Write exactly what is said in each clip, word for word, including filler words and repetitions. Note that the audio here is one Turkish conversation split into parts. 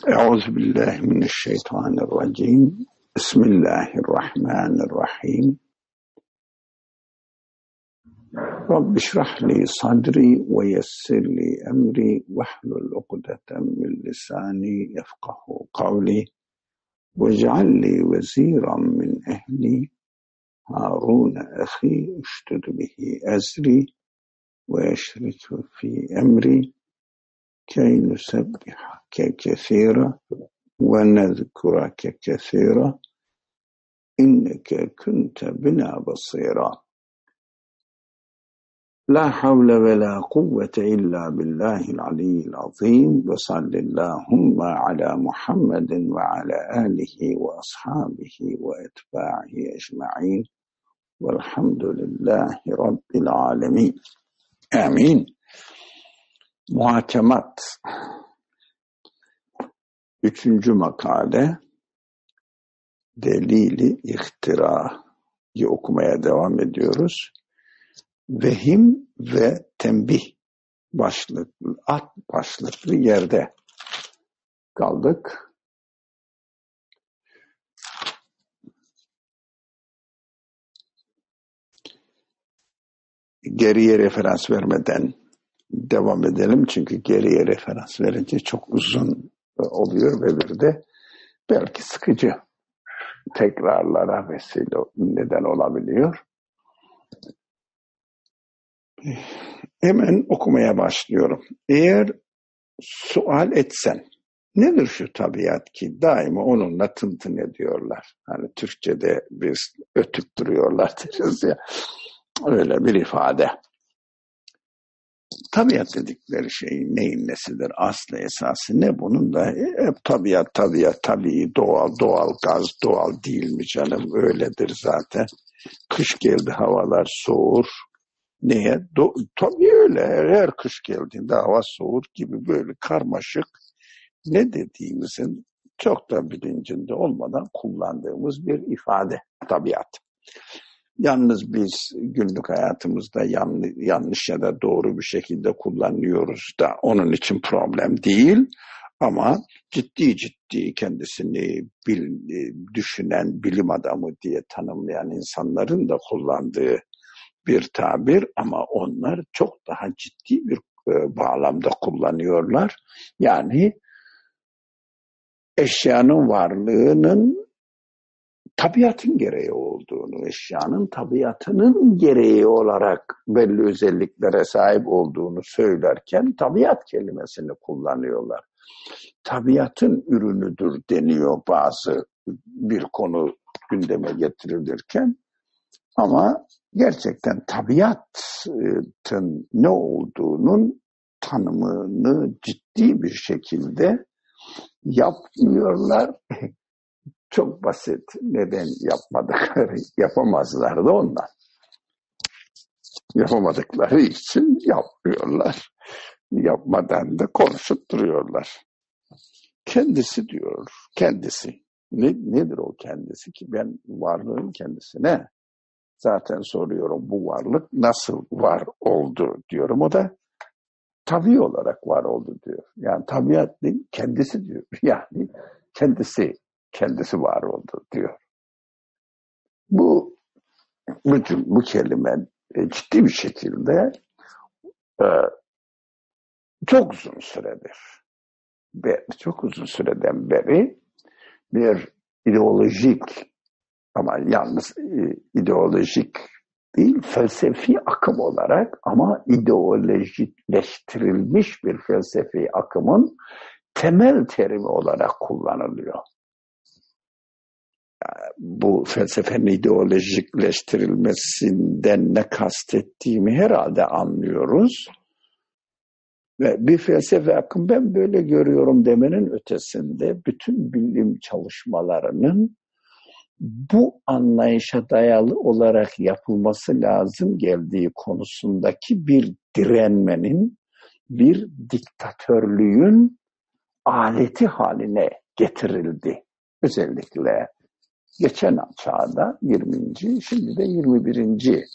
Euzubillahimineşşeytanirracim. Bismillahirrahmanirrahim. Rabbi şrahli sadri ve yessirli emri vahlul ukdeten min lisani yefkahu kavli ve cealli veziran min ehli Harun ahi üştüd bihi ezri ve eşritu fi emri key nusebbihake kesira ve nezkurake kesira inneke kunte bina basira. La havle ve la kuvvete illa billahil aliyyil azim ve sallillahumma ala Muhammedin ve ala alihi ve ashabihi ve etba'ihi ecma'in velhamdülillahi rabbil alemin. Amin. Muhakemat. Üçüncü makale, delili ihtirayı okumaya devam ediyoruz. Vehim ve tembih başlıklı, alt başlıklı yerde kaldık. Geriye referans vermeden devam edelim. Çünkü geriye referans verince çok uzun oluyor ve bir de belki sıkıcı tekrarlara vesile neden olabiliyor. Hemen okumaya başlıyorum. Eğer sual etsen, nedir şu tabiat ki daima onunla tıntın ediyorlar. Hani Türkçe'de biz ötüp duruyorlar deriz ya. Öyle bir ifade. Tabiat dedikleri şey neyin nesidir? Aslı esası ne bunun da? Hep tabiat, tabiat, tabii, doğal, doğal gaz, doğal değil mi canım? Öyledir zaten. Kış geldi, havalar soğur. Neye? Do- tabii öyle. Her kış geldiğinde hava soğur gibi böyle karmaşık, ne dediğimizin çok da bilincinde olmadan kullandığımız bir ifade tabiat. Yalnız biz günlük hayatımızda yanlış, yanlış ya da doğru bir şekilde kullanıyoruz da onun için problem değil. Ama ciddi ciddi kendisini bil, düşünen bilim adamı diye tanımlayan insanların da kullandığı bir tabir, ama onlar çok daha ciddi bir e, bağlamda kullanıyorlar. Yani eşyanın varlığının tabiatın gereği olduğunu, eşyanın tabiatının gereği olarak belli özelliklere sahip olduğunu söylerken tabiat kelimesini kullanıyorlar. Tabiatın ürünüdür deniyor bazı bir konu gündeme getirilirken, ama gerçekten tabiatın ne olduğunun tanımını ciddi bir şekilde yapmıyorlar. Çok basit. Neden yapmadıkları, yapamazlar da ondan. Yapamadıkları için yapmıyorlar. Yapmadan da konuşup duruyorlar. Kendisi diyor, kendisi. Ne, nedir o kendisi ki? Ben varlığın kendisine zaten soruyorum, bu varlık nasıl var oldu diyorum. O da tabii olarak var oldu diyor. Yani tabiat değil, kendisi diyor. Yani kendisi, kendisi var oldu diyor. Bu bu, bu kelime e, ciddi bir şekilde e, çok uzun süredir, be, çok uzun süreden beri bir ideolojik, ama yalnız e, ideolojik değil, felsefi akım olarak, ama ideolojikleştirilmiş bir felsefi akımın temel terimi olarak kullanılıyor. Yani bu felsefenin ideolojikleştirilmesinden ne kastettiğimi herhalde anlıyoruz. Ve bir felsefe akım ben böyle görüyorum demenin ötesinde bütün bilim çalışmalarının bu anlayışa dayalı olarak yapılması lazım geldiği konusundaki bir direnmenin, bir diktatörlüğün aleti haline getirildi. Özellikle geçen çağda yirminci, şimdi de yirmi birinci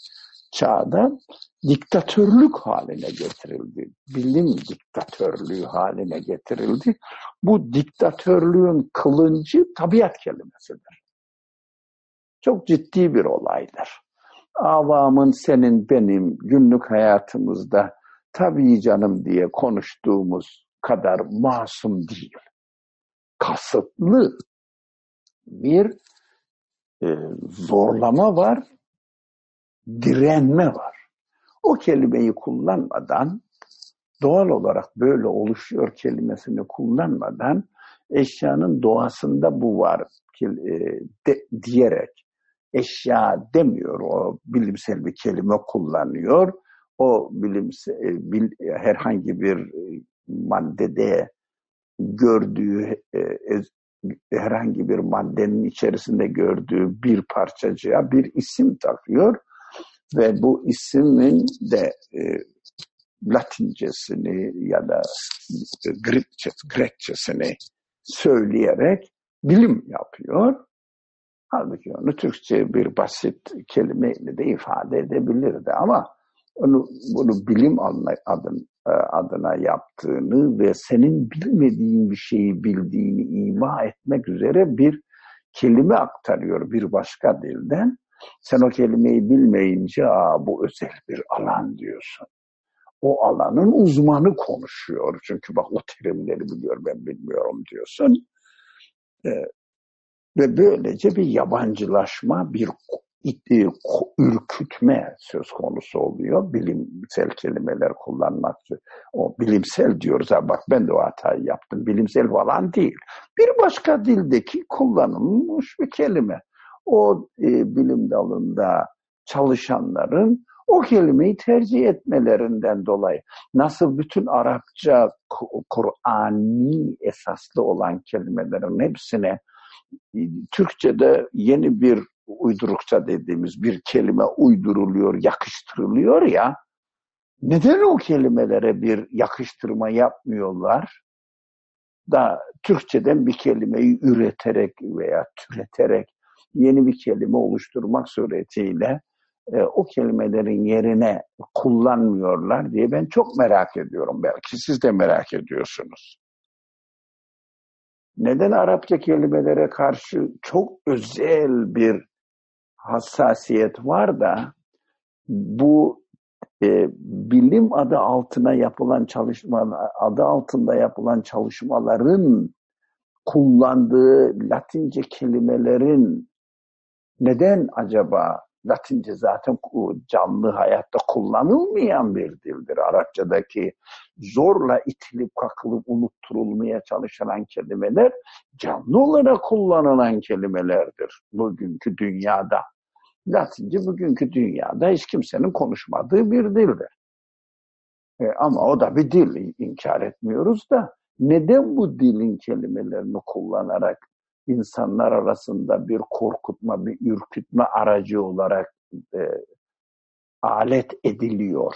çağda diktatörlük haline getirildi. Bilim diktatörlüğü haline getirildi. Bu diktatörlüğün kılıncı tabiat kelimesidir. Çok ciddi bir olaydır. Avamın, senin, benim günlük hayatımızda tabii canım diye konuştuğumuz kadar masum değil. Kasıtlı bir e, zorlama var, direnme var. O kelimeyi kullanmadan, doğal olarak böyle oluşuyor kelimesini kullanmadan, eşyanın doğasında bu var de, diyerek, eşya demiyor, o bilimsel bir kelime kullanıyor. O bilimsel, bil, herhangi bir maddede gördüğü, herhangi bir maddenin içerisinde gördüğü bir parçacığa bir isim takıyor ve bu ismin de e, Latincesini ya da Grekçe, Grekçesini söyleyerek bilim yapıyor. Halbuki onu Türkçe bir basit kelimeyle de ifade edebilirdi ama onu, bunu bilim adına, adına yaptığını ve senin bilmediğin bir şeyi bildiğini ima etmek üzere bir kelime aktarıyor bir başka dilden. Sen o kelimeyi bilmeyince, aa, bu özel bir alan diyorsun. O alanın uzmanı konuşuyor. Çünkü bak o terimleri biliyor, ben bilmiyorum diyorsun. Ee, ve böylece bir yabancılaşma, bir ürkütme söz konusu oluyor. Bilimsel kelimeler kullanmak. O bilimsel diyoruz. Ha, bak ben de o hatayı yaptım. Bilimsel falan değil. Bir başka dildeki kullanılmış bir kelime. O e, bilim dalında çalışanların o kelimeyi tercih etmelerinden dolayı nasıl bütün Arapça, Kur'ani esaslı olan kelimelerin hepsine Türkçe'de yeni bir uydurukça dediğimiz bir kelime uyduruluyor, yakıştırılıyor ya, neden o kelimelere bir yakıştırma yapmıyorlar da Türkçeden bir kelimeyi üreterek veya türeterek yeni bir kelime oluşturmak suretiyle e, o kelimelerin yerine kullanmıyorlar diye ben çok merak ediyorum. Belki siz de merak ediyorsunuz. Neden Arapça kelimelere karşı çok özel bir hassasiyet var da bu e, bilim adı altına yapılan çalışmalar, adı altında yapılan çalışmaların kullandığı Latince kelimelerin neden acaba, Latince zaten canlı hayatta kullanılmayan bir dildir. Arapçadaki zorla itilip kakılıp unutturulmaya çalışılan kelimeler canlı olarak kullanılan kelimelerdir bugünkü dünyada. Latince bugünkü dünyada hiç kimsenin konuşmadığı bir dildir. E, ama o da bir dil, inkar etmiyoruz da neden bu dilin kelimelerini kullanarak insanlar arasında bir korkutma, bir ürkütme aracı olarak e, alet ediliyor?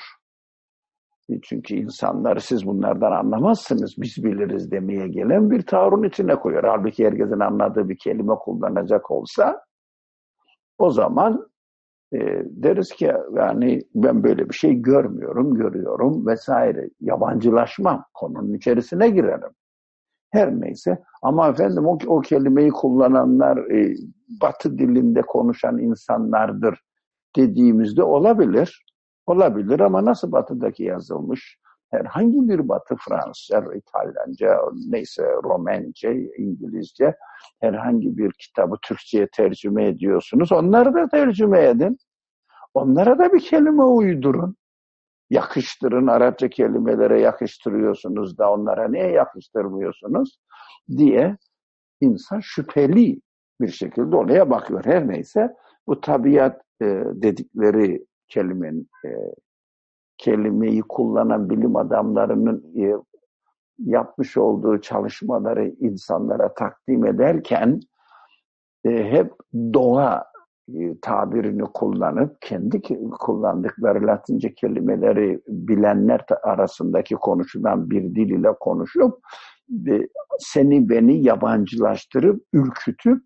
Çünkü insanları siz bunlardan anlamazsınız, biz biliriz demeye gelen bir tavrın içine koyuyor. Halbuki herkesin anladığı bir kelime kullanacak olsa o zaman e, deriz ki yani ben böyle bir şey görmüyorum, görüyorum vesaire. Yabancılaşma, konunun içerisine girelim. Her neyse ama efendim o, o kelimeyi kullananlar e, Batı dilinde konuşan insanlardır dediğimizde olabilir. Olabilir ama nasıl Batı'daki yazılmış? Herhangi bir Batı, Fransızca, İtalyanca, neyse Romence, İngilizce herhangi bir kitabı Türkçe'ye tercüme ediyorsunuz. Onları da tercüme edin. Onlara da bir kelime uydurun. Yakıştırın, Arapça kelimelere yakıştırıyorsunuz da onlara niye yakıştırmıyorsunuz diye insan şüpheli bir şekilde oraya bakıyor. Her neyse bu tabiat e, dedikleri kelimenin e, kelimeyi kullanan bilim adamlarının e, yapmış olduğu çalışmaları insanlara takdim ederken e, hep doğa e, tabirini kullanıp kendi kullandıkları Latince kelimeleri bilenler arasındaki konuşulan bir dil ile konuşup e, seni beni yabancılaştırıp ürkütüp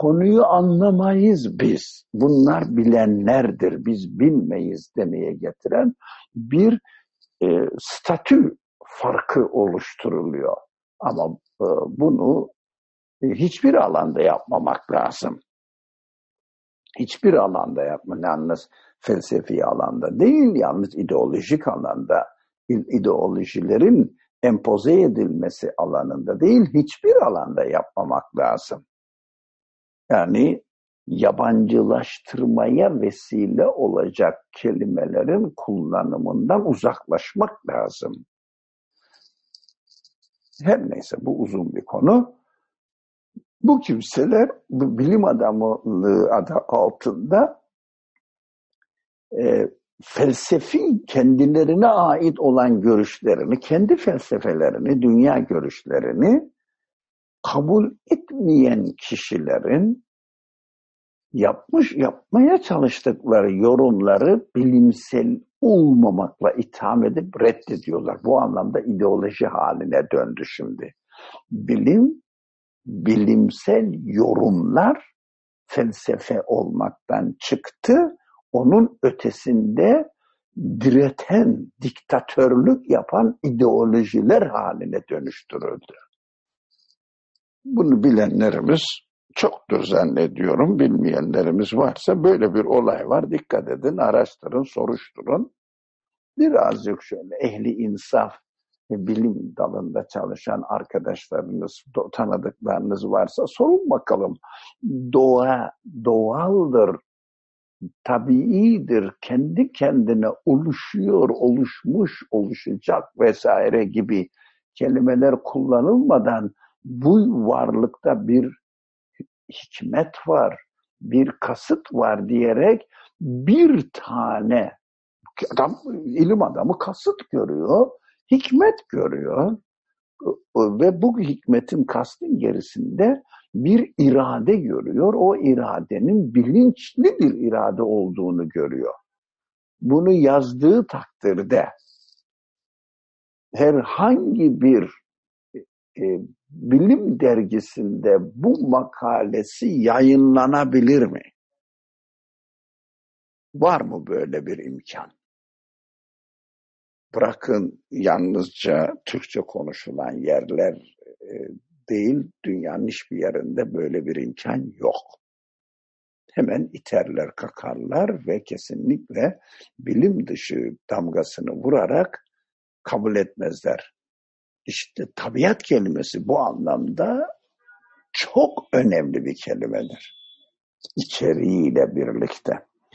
konuyu anlamayız biz. Bunlar bilenlerdir, biz bilmeyiz demeye getiren bir e, statü farkı oluşturuluyor. Ama e, bunu e, hiçbir alanda yapmamak lazım. Hiçbir alanda yapma, yalnız felsefi alanda değil, yalnız ideolojik alanda, ideolojilerin empoze edilmesi alanında değil, hiçbir alanda yapmamak lazım. Yani yabancılaştırmaya vesile olacak kelimelerin kullanımından uzaklaşmak lazım. Her neyse, bu uzun bir konu. Bu kimseler bu bilim adamlığı adı altında e, felsefi kendilerine ait olan görüşlerini, kendi felsefelerini, dünya görüşlerini kabul etmeyen kişilerin yapmış, yapmaya çalıştıkları yorumları bilimsel olmamakla itham edip reddediyorlar. Bu anlamda ideoloji haline döndü şimdi. Bilim, bilimsel yorumlar felsefe olmaktan çıktı. Onun ötesinde direten, diktatörlük yapan ideolojiler haline dönüştürüldü. Bunu bilenlerimiz çoktur zannediyorum. Bilmeyenlerimiz varsa böyle bir olay var. Dikkat edin, araştırın, soruşturun. Birazcık şöyle ehli insaf, bilim dalında çalışan arkadaşlarınız, tanıdıklarınız varsa sorun bakalım. Doğa doğaldır, tabiidir, kendi kendine oluşuyor, oluşmuş, oluşacak vesaire gibi kelimeler kullanılmadan bu varlıkta bir hikmet var, bir kasıt var diyerek bir tane adam, ilim adamı kasıt görüyor, hikmet görüyor ve bu hikmetin, kastın gerisinde bir irade görüyor. O iradenin bilinçli bir irade olduğunu görüyor. Bunu yazdığı takdirde herhangi bir e, bilim dergisinde bu makalesi yayınlanabilir mi? Var mı böyle bir imkan? Bırakın yalnızca Türkçe konuşulan yerler e, değil, dünyanın hiçbir yerinde böyle bir imkan yok. Hemen iterler, kakarlar ve kesinlikle bilim dışı damgasını vurarak kabul etmezler. İşte tabiat kelimesi bu anlamda çok önemli bir kelimedir. İçeriğiyle birlikte.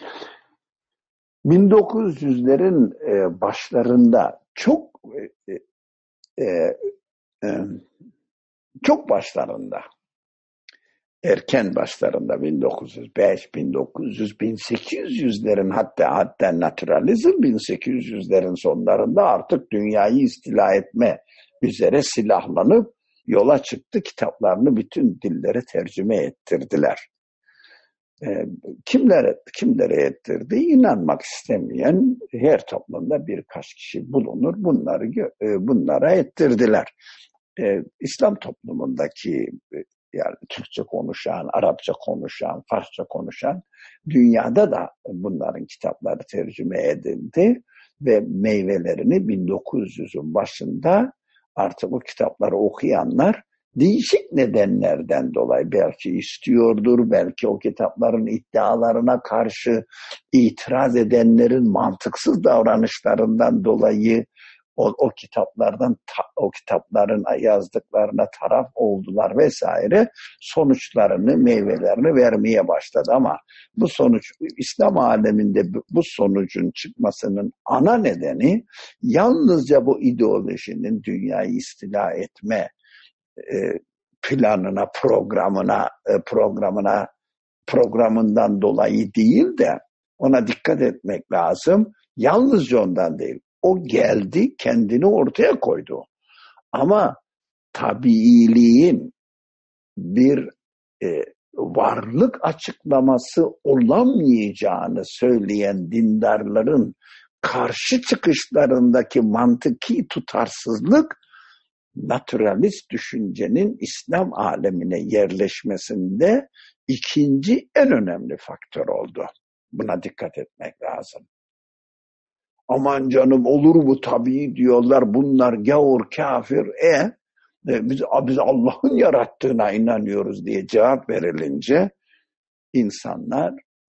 bin dokuz yüzlerin başlarında çok e, e, çok başlarında, erken başlarında bin dokuz yüz beş, bin dokuz yüz, bin sekiz yüzlerin hatta hatta naturalizm bin sekiz yüzlerin sonlarında artık dünyayı istila etme üzere silahlanıp yola çıktı. Kitaplarını bütün dillere tercüme ettirdiler. E, kimlere, kimlere ettirdi? İnanmak istemeyen her toplumda birkaç kişi bulunur. Bunları e, bunlara ettirdiler. E, İslam toplumundaki e, yani Türkçe konuşan, Arapça konuşan, Farsça konuşan dünyada da bunların kitapları tercüme edildi ve meyvelerini bin dokuz yüzün başında artık bu kitapları okuyanlar değişik nedenlerden dolayı belki istiyordur, belki o kitapların iddialarına karşı itiraz edenlerin mantıksız davranışlarından dolayı o, o kitaplardan o kitapların yazdıklarına taraf oldular vesaire, sonuçlarını, meyvelerini vermeye başladı. Ama bu sonuç, İslam aleminde bu sonucun çıkmasının ana nedeni yalnızca bu ideolojinin dünyayı istila etme planına, programına, programına, programından dolayı değil de ona dikkat etmek lazım. Yalnızca ondan değil. O geldi, kendini ortaya koydu. Ama tabiiliğin bir e, varlık açıklaması olamayacağını söyleyen dindarların karşı çıkışlarındaki mantıki tutarsızlık naturalist düşüncenin İslam alemine yerleşmesinde ikinci en önemli faktör oldu. Buna dikkat etmek lazım. Aman canım olur mu tabii diyorlar, bunlar gavur, kafir, e, e biz, biz Allah'ın yarattığına inanıyoruz diye cevap verilince insanlar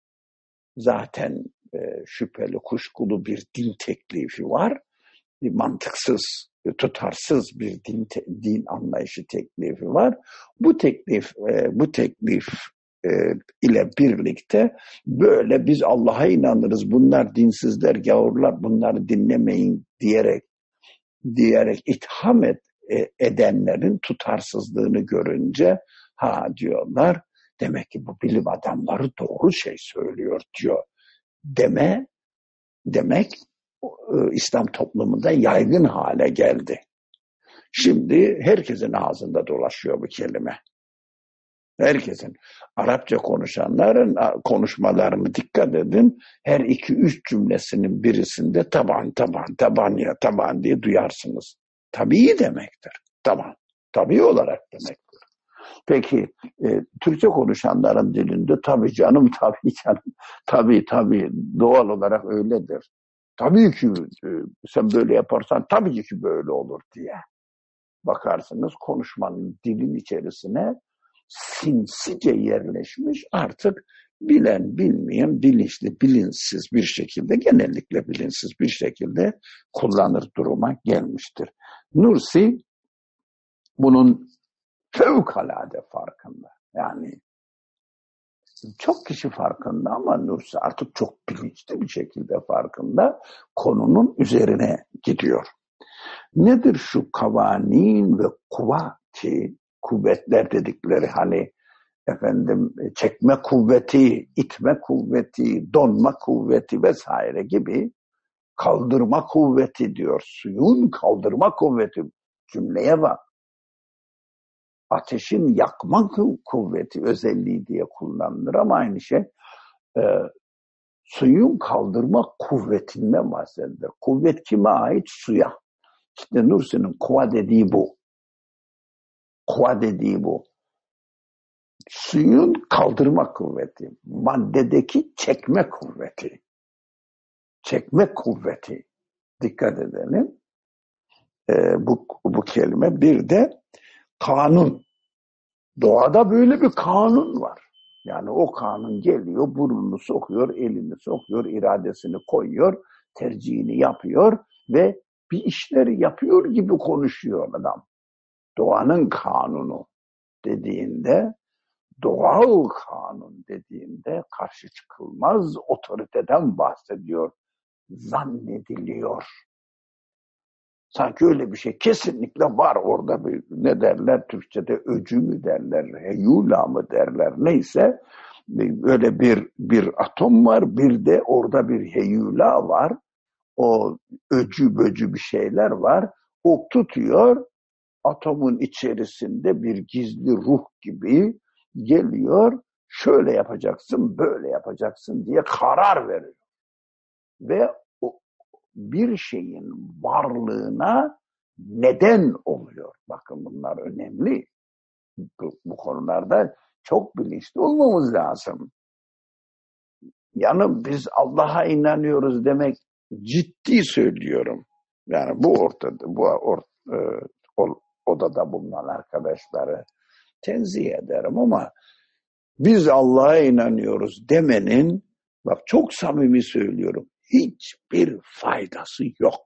zaten e, şüpheli, kuşkulu bir din teklifi var. Bir mantıksız, tutarsız bir din, te, din anlayışı teklifi var. Bu teklif, e, bu teklif e, ile birlikte böyle biz Allah'a inanırız, bunlar dinsizler, gavurlar, bunları dinlemeyin diyerek diyerek itham et, e, edenlerin tutarsızlığını görünce ha diyorlar, demek ki bu bilim adamları doğru şey söylüyor diyor. Deme, demek İslam toplumunda yaygın hale geldi. Şimdi herkesin ağzında dolaşıyor bu kelime. Herkesin. Arapça konuşanların konuşmalarını dikkat edin. Her iki üç cümlesinin birisinde taban taban taban ya taban diye duyarsınız. Tabii demektir. Taban. Tabii olarak demektir. Peki e, Türkçe konuşanların dilinde tabii canım, tabii canım, tabii tabii doğal olarak öyledir. Tabii ki e, sen böyle yaparsan tabii ki böyle olur diye. Bakarsınız konuşmanın dilin içerisine sinsice yerleşmiş, artık bilen bilmeyen bilinçli bilinçsiz bir şekilde, genellikle bilinçsiz bir şekilde kullanır duruma gelmiştir. Nursi bunun fevkalade farkında. Yani çok kişi farkında ama Nursi artık çok bilinçli bir şekilde farkında, konunun üzerine gidiyor. Nedir şu kavanin ve kuvveti, kuvvetler dedikleri, hani efendim çekme kuvveti, itme kuvveti, donma kuvveti vesaire gibi, kaldırma kuvveti diyor. Suyun kaldırma kuvveti, cümleye bak. Ateşin yakma kuvveti özelliği diye kullanılır ama aynı şey e, suyun kaldırma kuvvetinden bahsedilir. Kuvvet kime ait? Suya. İşte Nursi'nin kuva dediği bu. Kuva dediği bu. Suyun kaldırma kuvveti, maddedeki çekme kuvveti. Çekme kuvveti. Dikkat edelim. E, bu, bu kelime. Bir de kanun. Doğada böyle bir kanun var. Yani o kanun geliyor, burnunu sokuyor, elini sokuyor, iradesini koyuyor, tercihini yapıyor ve bir işleri yapıyor gibi konuşuyor adam. Doğanın kanunu dediğinde, doğal kanun dediğinde karşı çıkılmaz otoriteden bahsediyor, zannediliyor. Sanki öyle bir şey kesinlikle var orada, bir, ne derler Türkçe'de, öcü mü derler, heyula mı derler, neyse öyle bir bir atom var, bir de orada bir heyula var, o öcü böcü bir şeyler var, o tutuyor, atomun içerisinde bir gizli ruh gibi geliyor, şöyle yapacaksın, böyle yapacaksın diye karar veriyor ve bir şeyin varlığına neden oluyor. Bakın bunlar önemli. Bu, bu konularda çok bilinçli olmamız lazım. Yani biz Allah'a inanıyoruz demek, ciddi söylüyorum. Yani bu ortada, bu or, e, odada bulunan arkadaşları tenzih ederim ama biz Allah'a inanıyoruz demenin, bak çok samimi söylüyorum, hiçbir faydası yok.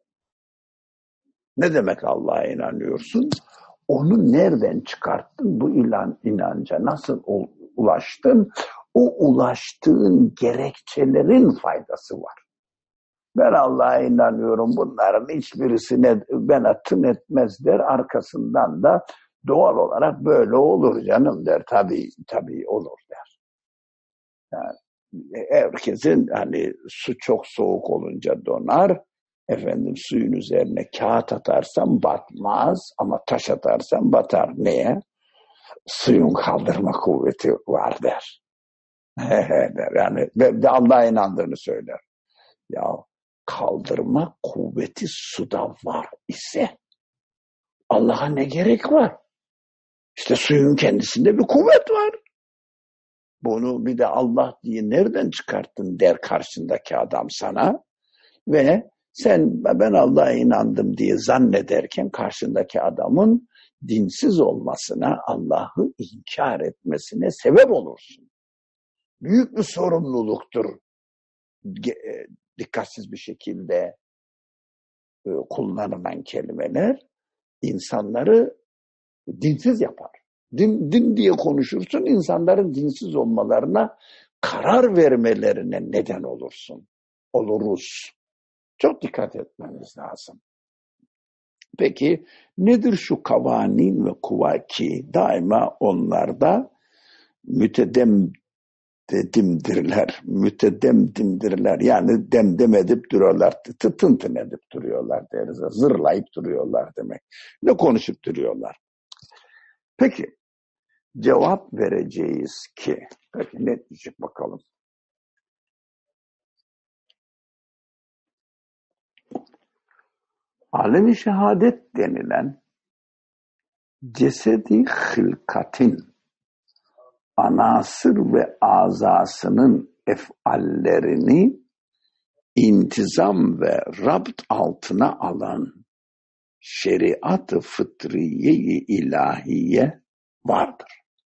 Ne demek Allah'a inanıyorsun? Onu nereden çıkarttın? Bu ilan, inanca nasıl ulaştın? O ulaştığın gerekçelerin faydası var. Ben Allah'a inanıyorum, bunların hiçbirisine bana tın etmez der, arkasından da doğal olarak böyle olur canım der. Tabii, tabii olur der. Yani herkesin, hani su çok soğuk olunca donar, efendim suyun üzerine kağıt atarsam batmaz ama taş atarsam batar. Neye? Suyun kaldırma kuvveti var der. der. Yani de Allah'a inandığını söyler. Ya kaldırma kuvveti suda var ise Allah'a ne gerek var? İşte suyun kendisinde bir kuvvet var. Bunu bir de Allah diye nereden çıkarttın der karşındaki adam sana. Ve sen ben Allah'a inandım diye zannederken karşındaki adamın dinsiz olmasına, Allah'ı inkar etmesine sebep olursun. Büyük bir sorumluluktur. Dikkatsiz bir şekilde kullanılan kelimeler insanları dinsiz yapar. Din, din diye konuşursun, insanların dinsiz olmalarına, karar vermelerine neden olursun. Oluruz. Çok dikkat etmemiz lazım. Peki nedir şu kavanin ve kuvaki? Daima onlarda mütedemdimdirler. Mütedemdimdirler. Yani demdem edip duruyorlar. Tıntın edip duruyorlar deriz. Zırlayıp duruyorlar demek. Ne konuşup duruyorlar? Peki cevap vereceğiz ki, peki ne diyecek bakalım? Alem-i şehadet denilen cesedi hılkatin anasır ve azasının efallerini intizam ve rabt altına alan şeriat-ı fıtriye-i ilahiye vardır.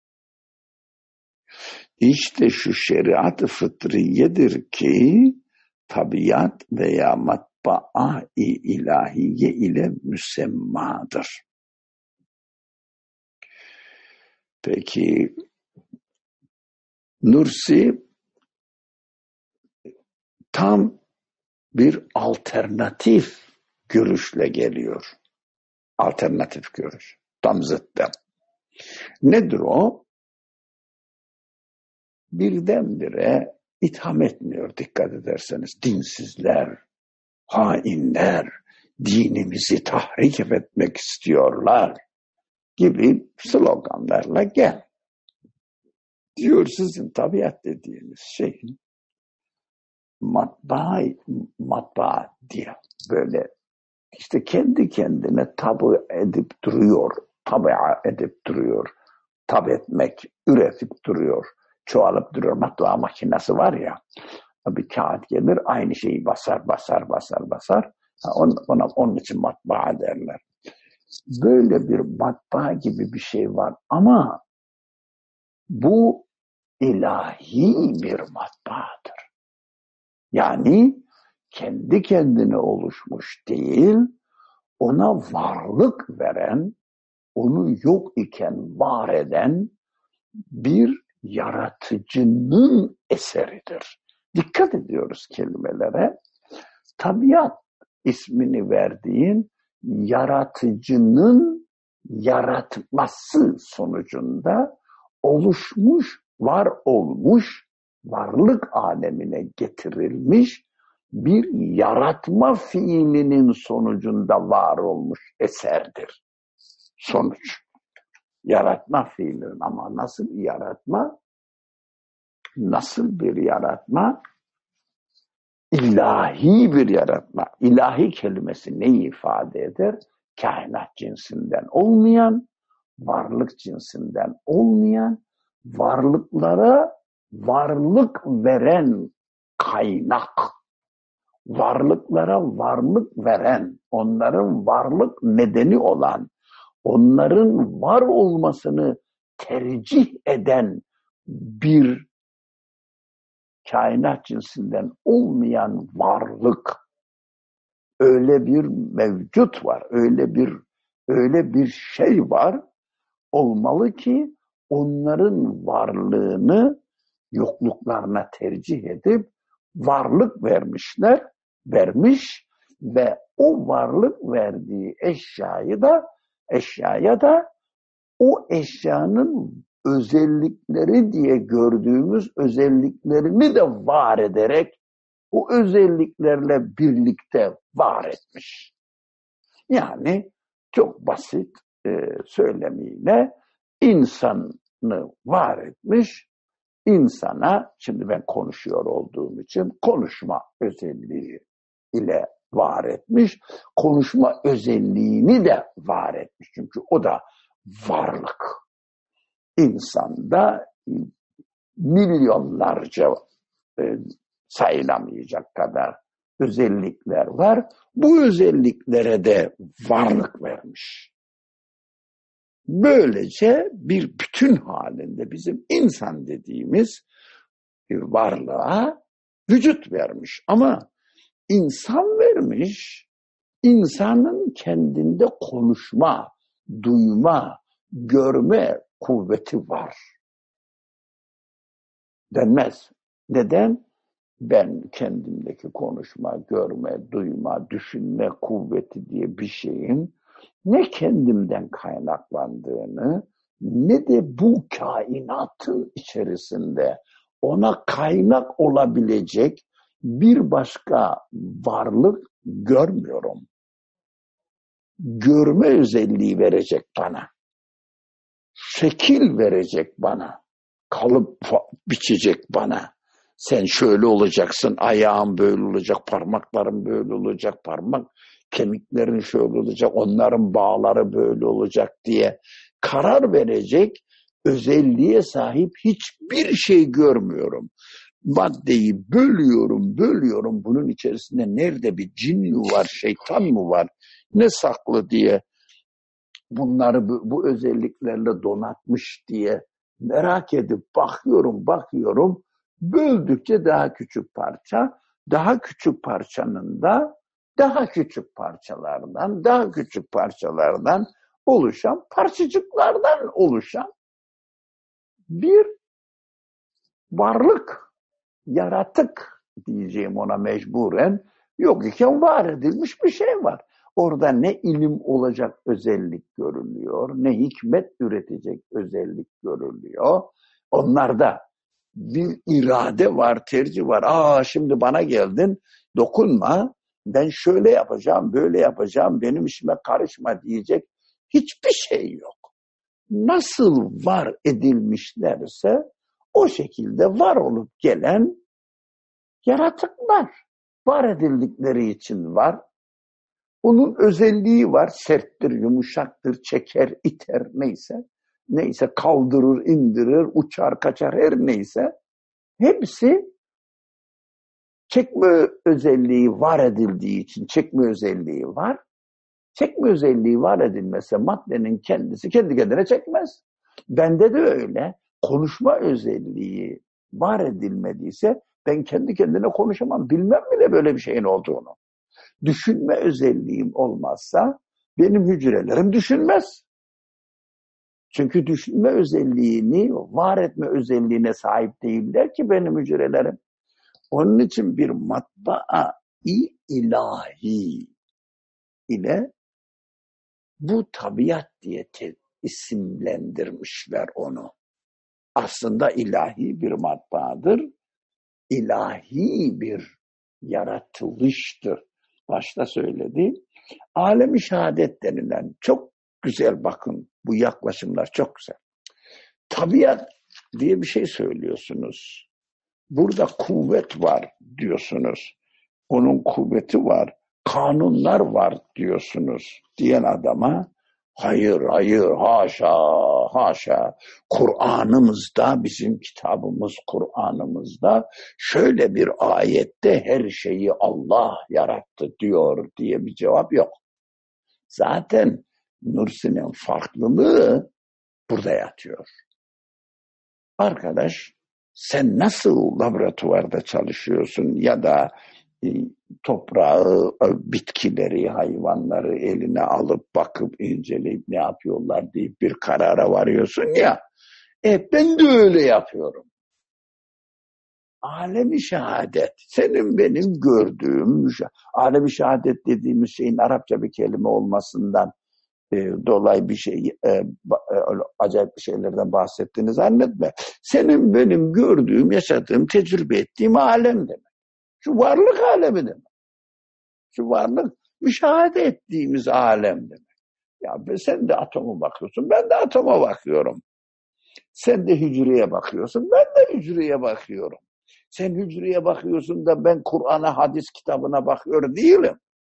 İşte şu şeriat-ı fıtriyedir ki tabiat veya matbaa-i ilahiye ile müsemmadır. Peki Nursi tam bir alternatif görüşle geliyor. Alternatif görüş. Tam zıttı. Nedir o? Birdenbire itham etmiyor dikkat ederseniz. Dinsizler, hainler, dinimizi tahrik etmek istiyorlar gibi sloganlarla gel. Diyor sizin tabiat dediğiniz şeyin matbaa, matbaa diye böyle işte kendi kendine tabu edip duruyor, tabi'a edip duruyor, tab etmek, üretip duruyor, çoğalıp duruyor. Matbaa makinesi var ya, bir kağıt gelir aynı şeyi basar, basar, basar, basar. Ona, ona, onun için matbaa derler. Böyle bir matbaa gibi bir şey var ama bu ilahi bir matbaadır. Yani kendi kendine oluşmuş değil, ona varlık veren, onu yok iken var eden bir yaratıcının eseridir. Dikkat ediyoruz kelimelere. Tabiat ismini verdiğin yaratıcının yaratması sonucunda oluşmuş, var olmuş, varlık alemine getirilmiş bir yaratma fiilinin sonucunda var olmuş eserdir. Sonuç. Yaratma fiilinin ama nasıl bir yaratma? Nasıl bir yaratma? İlahi bir yaratma. İlahi kelimesi neyi ifade eder? Kainat cinsinden olmayan, varlık cinsinden olmayan, varlıklara varlık veren kaynak. Varlıklara varlık veren, onların varlık nedeni olan, onların var olmasını tercih eden bir kainat cinsinden olmayan varlık, öyle bir mevcut var, öyle bir öyle bir şey var olmalı ki onların varlığını yokluklarına tercih edip varlık vermişler, vermiş ve o varlık verdiği eşyayı da eşyaya da o eşyanın özellikleri diye gördüğümüz özelliklerini de var ederek o özelliklerle birlikte var etmiş. Yani çok basit e, söylemiyle insanı var etmiş, insana, şimdi ben konuşuyor olduğum için konuşma özelliği ile var etmiş. Konuşma özelliğini de var etmiş. Çünkü o da varlık. İnsanda milyonlarca e, sayılamayacak kadar özellikler var. Bu özelliklere de varlık vermiş. Böylece bir bütün halinde bizim insan dediğimiz bir varlığa vücut vermiş. Ama insan vermiş, insanın kendinde konuşma, duyma, görme kuvveti var. Denmez. Neden? Ben kendimdeki konuşma, görme, duyma, düşünme kuvveti diye bir şeyin ne kendimden kaynaklandığını ne de bu kainatın içerisinde ona kaynak olabilecek bir başka varlık görmüyorum. Görme özelliği verecek bana. Şekil verecek bana. Kalıp biçecek bana. Sen şöyle olacaksın, ayağın böyle olacak, parmakların böyle olacak, parmak kemiklerin şöyle olacak, onların bağları böyle olacak diye karar verecek özelliğe sahip hiçbir şey görmüyorum. Maddeyi bölüyorum, bölüyorum. Bunun içerisinde nerede bir cin mi var, şeytan mı var, ne saklı diye bunları bu, bu özelliklerle donatmış diye merak edip bakıyorum, bakıyorum. Böldükçe daha küçük parça, daha küçük parçanın da daha küçük parçalardan, daha küçük parçalardan oluşan, parçacıklardan oluşan bir varlık, yaratık diyeceğim ona mecburen, yok iken var edilmiş bir şey var. Orada ne ilim olacak özellik görülüyor, ne hikmet üretecek özellik görülüyor. Onlarda bir irade var, tercih var. Aa şimdi bana geldin, dokunma, ben şöyle yapacağım, böyle yapacağım, benim işime karışma diyecek hiçbir şey yok. Nasıl var edilmişlerse o şekilde var olup gelen yaratıklar. Var edildikleri için var. Onun özelliği var. Serttir, yumuşaktır, çeker, iter neyse. Neyse kaldırır, indirir, uçar, kaçar her neyse. Hepsi çekme özelliği var edildiği için çekme özelliği var. Çekme özelliği var edilmese maddenin kendisi kendi kendine çekmez. Bende de öyle. Konuşma özelliği var edilmediyse ben kendi kendine konuşamam. Bilmem bile böyle bir şeyin olduğunu. Düşünme özelliğim olmazsa benim hücrelerim düşünmez. Çünkü düşünme özelliğini, var etme özelliğine sahip değiller ki benim hücrelerim. Onun için bir matbaa-i ilahi ile bu tabiat diye te- isimlendirmişler onu. Aslında ilahi bir matbaadır. İlahi bir yaratılıştır. Başta söyledi. Alem-i şehadet denilen çok güzel bakın. Bu yaklaşımlar çok güzel. Tabiat diye bir şey söylüyorsunuz. Burada kuvvet var diyorsunuz. Onun kuvveti var. Kanunlar var diyorsunuz diyen adama hayır, hayır, haşa, haşa. Kur'an'ımızda, bizim kitabımız Kur'an'ımızda şöyle bir ayette her şeyi Allah yarattı diyor diye bir cevap yok. Zaten Nursi'nin farklılığı burada yatıyor. Arkadaş, sen nasıl laboratuvarda çalışıyorsun ya da e, toprağı, bitkileri, hayvanları eline alıp bakıp inceleyip ne yapıyorlar deyip bir karara varıyorsun ya. E ben de öyle yapıyorum. Alem-i şehadet, senin benim gördüğüm, alem-i şehadet dediğimiz şeyin Arapça bir kelime olmasından e, dolayı bir şey, e, e, acayip bir şeylerden bahsettiğini zannetme. Senin benim gördüğüm, yaşadığım, tecrübe ettiğim alem demek. Şu varlık alemi demek. Şu varlık müşahede ettiğimiz alem demek. Ya sen de atoma bakıyorsun, ben de atoma bakıyorum. Sen de hücreye bakıyorsun, ben de hücreye bakıyorum. Sen hücreye bakıyorsun da ben Kur'an'a, hadis kitabına bakıyor değilim.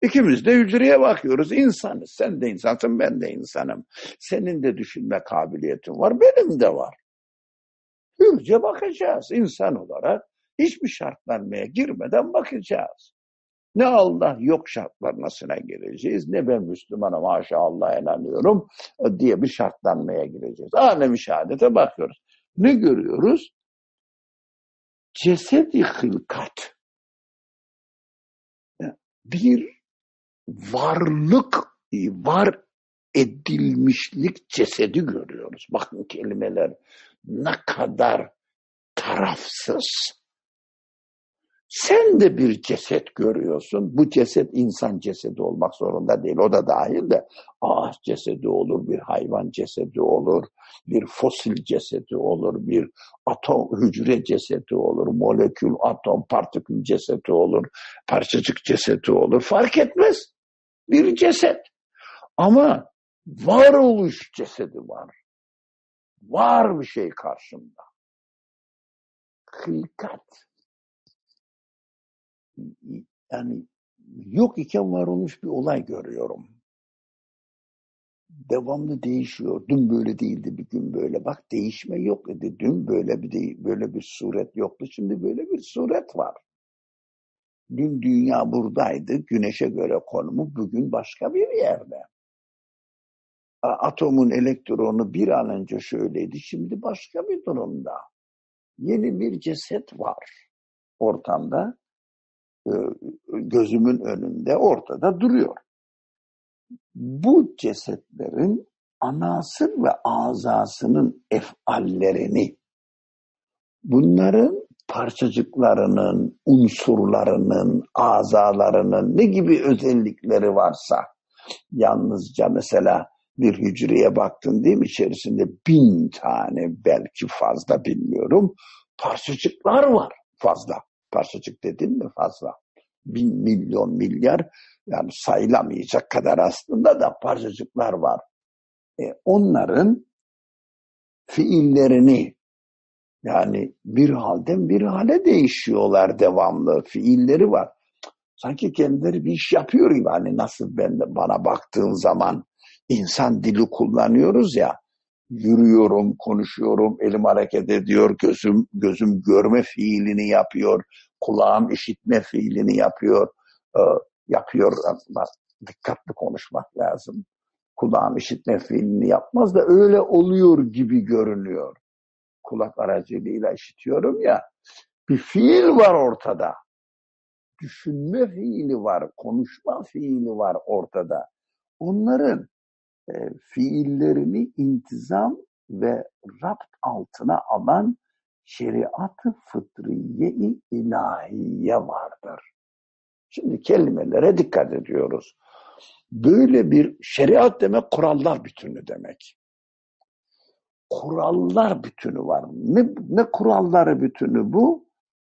İkimiz de hücreye bakıyoruz. İnsanız. Sen de insansın, ben de insanım. Senin de düşünme kabiliyetin var, benim de var. Hürce bakacağız insan olarak. Hiçbir şartlanmaya girmeden bakacağız. Ne Allah yok şartlanmasına gireceğiz, ne ben Müslümana maşallah inanıyorum diye bir şartlanmaya gireceğiz. Alem-i şehadete bakıyoruz. Ne görüyoruz? Cesedi hılkat. Bir varlık, var edilmişlik cesedi görüyoruz. Bakın kelimeler ne kadar tarafsız. Sen de bir ceset görüyorsun. Bu ceset insan cesedi olmak zorunda değil. O da dahil de ağaç cesedi olur, bir hayvan cesedi olur, bir fosil cesedi olur, bir atom hücre cesedi olur, molekül, atom, partikül cesedi olur, parçacık cesedi olur. Fark etmez. Bir ceset. Ama varoluş cesedi var. Var bir şey karşımda. Hılkat. Yani yok iken var olmuş bir olay görüyorum. Devamlı değişiyor. Dün böyle değildi, bir gün böyle. Bak değişme yok dedi. Dün böyle bir de, böyle bir suret yoktu. Şimdi böyle bir suret var. Dün dünya buradaydı. Güneşe göre konumu bugün başka bir yerde. Atomun elektronu bir an önce şöyleydi. Şimdi başka bir durumda. Yeni bir ceset var ortamda. Gözümün önünde, ortada duruyor. Bu cesetlerin anasır ve azasının efallerini, bunların parçacıklarının, unsurlarının, azalarının ne gibi özellikleri varsa, yalnızca mesela bir hücreye baktın değil mi? İçerisinde bin tane, belki fazla bilmiyorum, parçacıklar var. Fazla. Parçacık dedin mi fazla? Bin, milyon, milyar, yani sayılamayacak kadar aslında da parçacıklar var. E, onların fiillerini, yani bir halden bir hale değişiyorlar devamlı. Fiilleri var. Sanki kendileri bir iş yapıyor gibi. Hani nasıl ben de bana baktığın zaman insan dili kullanıyoruz ya. Yürüyorum, konuşuyorum, elim hareket ediyor, gözüm gözüm görme fiilini yapıyor, kulağım işitme fiilini yapıyor, e, yapıyor. Bak, dikkatli konuşmak lazım. Kulağım işitme fiilini yapmaz da öyle oluyor gibi görünüyor. Kulak aracılığıyla işitiyorum ya, bir fiil var ortada. Düşünme fiili var, konuşma fiili var ortada. Onların e, fiillerini intizam ve rapt altına alan şeriat-ı fıtriye-i ilahiye vardır. Şimdi kelimelere dikkat ediyoruz. Böyle bir şeriat demek kurallar bütünü demek. Kurallar bütünü var. Ne, ne kuralları bütünü bu?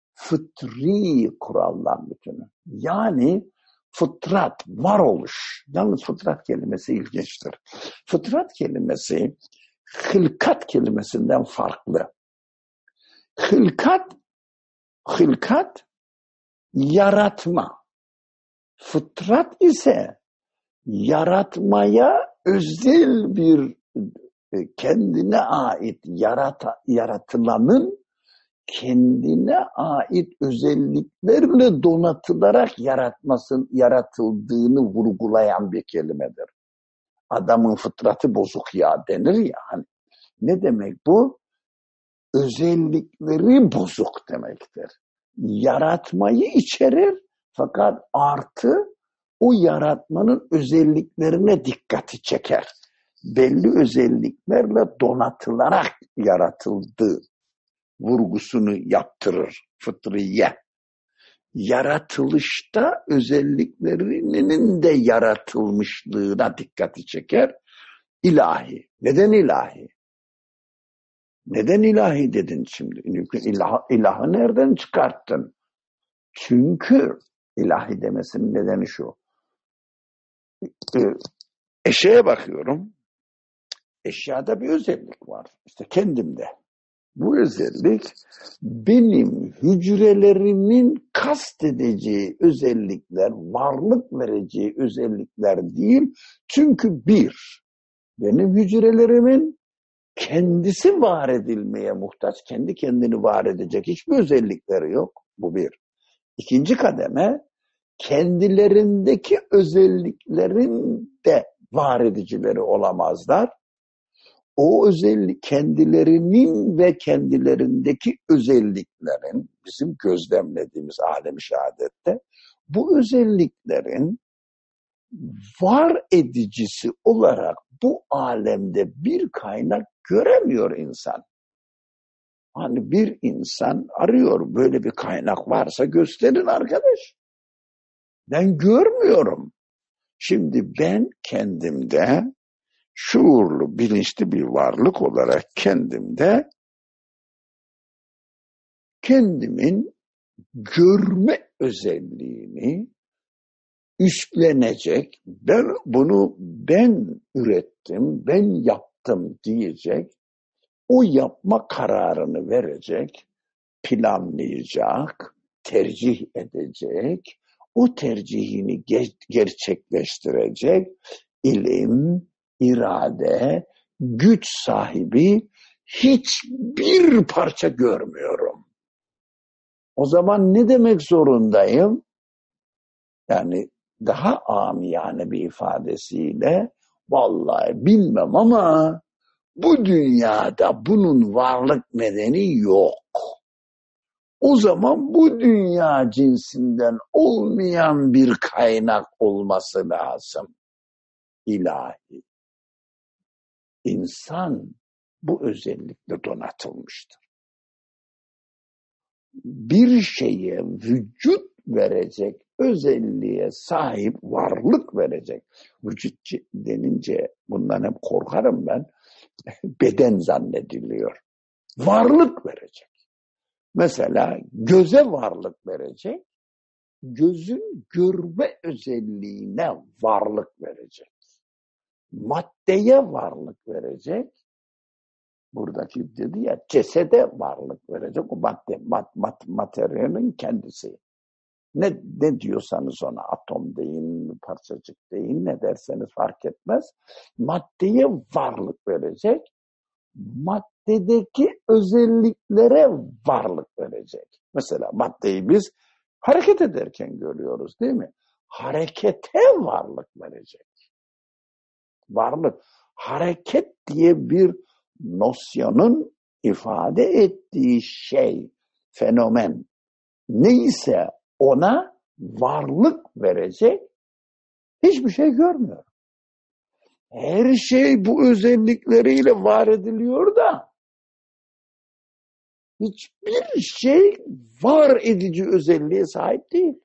Fıtri kurallar bütünü. Yani fıtrat, varoluş. Yalnız fıtrat kelimesi ilginçtir. Fıtrat kelimesi hılkat kelimesinden farklı. Hılkat, hılkat yaratma. Fıtrat ise yaratmaya özel bir kendine ait yarata, yaratılanın kendine ait özelliklerle donatılarak yaratmasın, yaratıldığını vurgulayan bir kelimedir. Adamın fıtratı bozuk ya denir ya. Hani, ne demek bu? Özellikleri bozuk demektir. Yaratmayı içerir fakat artı o yaratmanın özelliklerine dikkati çeker. Belli özelliklerle donatılarak yaratıldığı vurgusunu yaptırır fıtriye. Yaratılışta özelliklerinin de yaratılmışlığına dikkati çeker. İlahi. Neden ilahi? Neden ilahi dedin şimdi? İlah, ilahı nereden çıkarttın? Çünkü ilahi demesinin nedeni şu. Eşeğe bakıyorum. Eşyada bir özellik var. İşte kendimde. Bu özellik benim hücrelerimin kastedeceği özellikler, varlık vereceği özellikler değil. Çünkü bir, benim hücrelerimin kendisi var edilmeye muhtaç, kendi kendini var edecek hiçbir özellikleri yok. Bu bir. İkinci kademe, kendilerindeki özelliklerin de var edicileri olamazlar. O özellik kendilerinin ve kendilerindeki özelliklerin, bizim gözlemlediğimiz alem-i şehadette, bu özelliklerin var edicisi olarak bu alemde bir kaynak göremiyor insan. Hani bir insan arıyor, böyle bir kaynak varsa gösterin arkadaş. Ben görmüyorum. Şimdi ben kendimde şuurlu, bilinçli bir varlık olarak kendimde kendimin görme özelliğini üstlenecek, ben bunu ben ürettim, ben yaptım diyecek, o yapma kararını verecek, planlayacak, tercih edecek, o tercihini ger- gerçekleştirecek ilim, irade, güç sahibi hiçbir parça görmüyorum. O zaman ne demek zorundayım? Yani daha amiyane bir ifadesiyle, vallahi bilmem ama bu dünyada bunun varlık nedeni yok. O zaman bu dünya cinsinden olmayan bir kaynak olması lazım. İlahi. İnsan bu özellikle donatılmıştır. Bir şeye vücut verecek özelliğe sahip, varlık verecek. Vücut denince bundan hep korkarım ben. Beden zannediliyor. Varlık verecek. Mesela göze varlık verecek. Gözün görme özelliğine varlık verecek. Maddeye varlık verecek. Buradaki dedi ya, cesede varlık verecek. O madde, mat, mat, materyalin kendisi. Ne, ne diyorsanız ona, atom deyin, parçacık deyin, ne derseniz fark etmez. Maddeye varlık verecek. Maddedeki özelliklere varlık verecek. Mesela maddeyi biz hareket ederken görüyoruz değil mi? Harekete varlık verecek. Varlık. Hareket diye bir nosyonun ifade ettiği şey, fenomen neyse ona varlık verecek, hiçbir şey görmüyor. Her şey bu özellikleriyle var ediliyor da hiçbir şey var edici özelliğe sahip değil.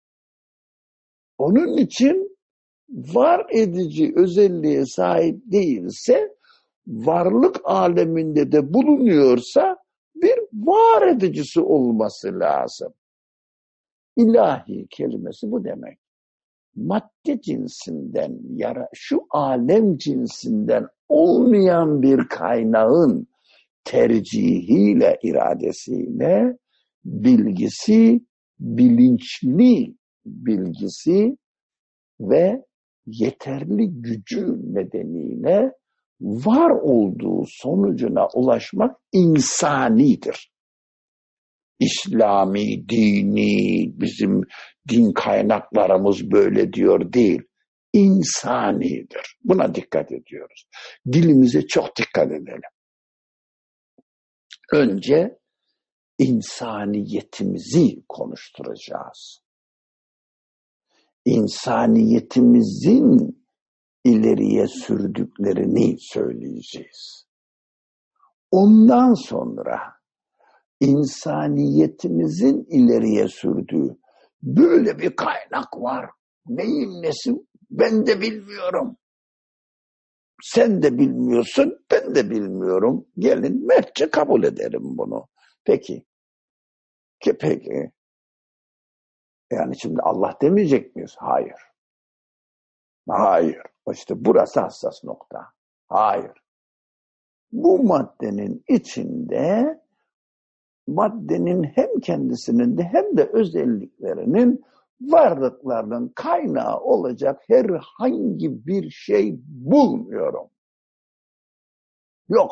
Onun için var edici özelliğe sahip değilse, varlık aleminde de bulunuyorsa bir var edicisi olması lazım. İlahi kelimesi bu demek. Madde cinsinden, yara, şu alem cinsinden olmayan bir kaynağın tercihiyle, iradesiyle, bilgisi, bilinçli bilgisi ve yeterli gücü nedeniyle var olduğu sonucuna ulaşmak insanidir. İslami, dini, bizim din kaynaklarımız böyle diyor değil. İnsanidir. Buna dikkat ediyoruz. Dilimize çok dikkat edelim. Önce insaniyetimizi konuşturacağız. İnsaniyetimizin ileriye sürdüklerini söyleyeceğiz. Ondan sonra insaniyetimizin ileriye sürdüğü böyle bir kaynak var. Neyin nesi ben de bilmiyorum. Sen de bilmiyorsun, ben de bilmiyorum. Gelin mertçe kabul edelim bunu. Peki. Ki peki. Yani şimdi Allah demeyecek miyiz? Hayır. Hayır. İşte burası hassas nokta. Hayır. Bu maddenin içinde maddenin hem kendisinin de hem de özelliklerinin varlıklarının kaynağı olacak herhangi bir şey bulmuyorum. Yok.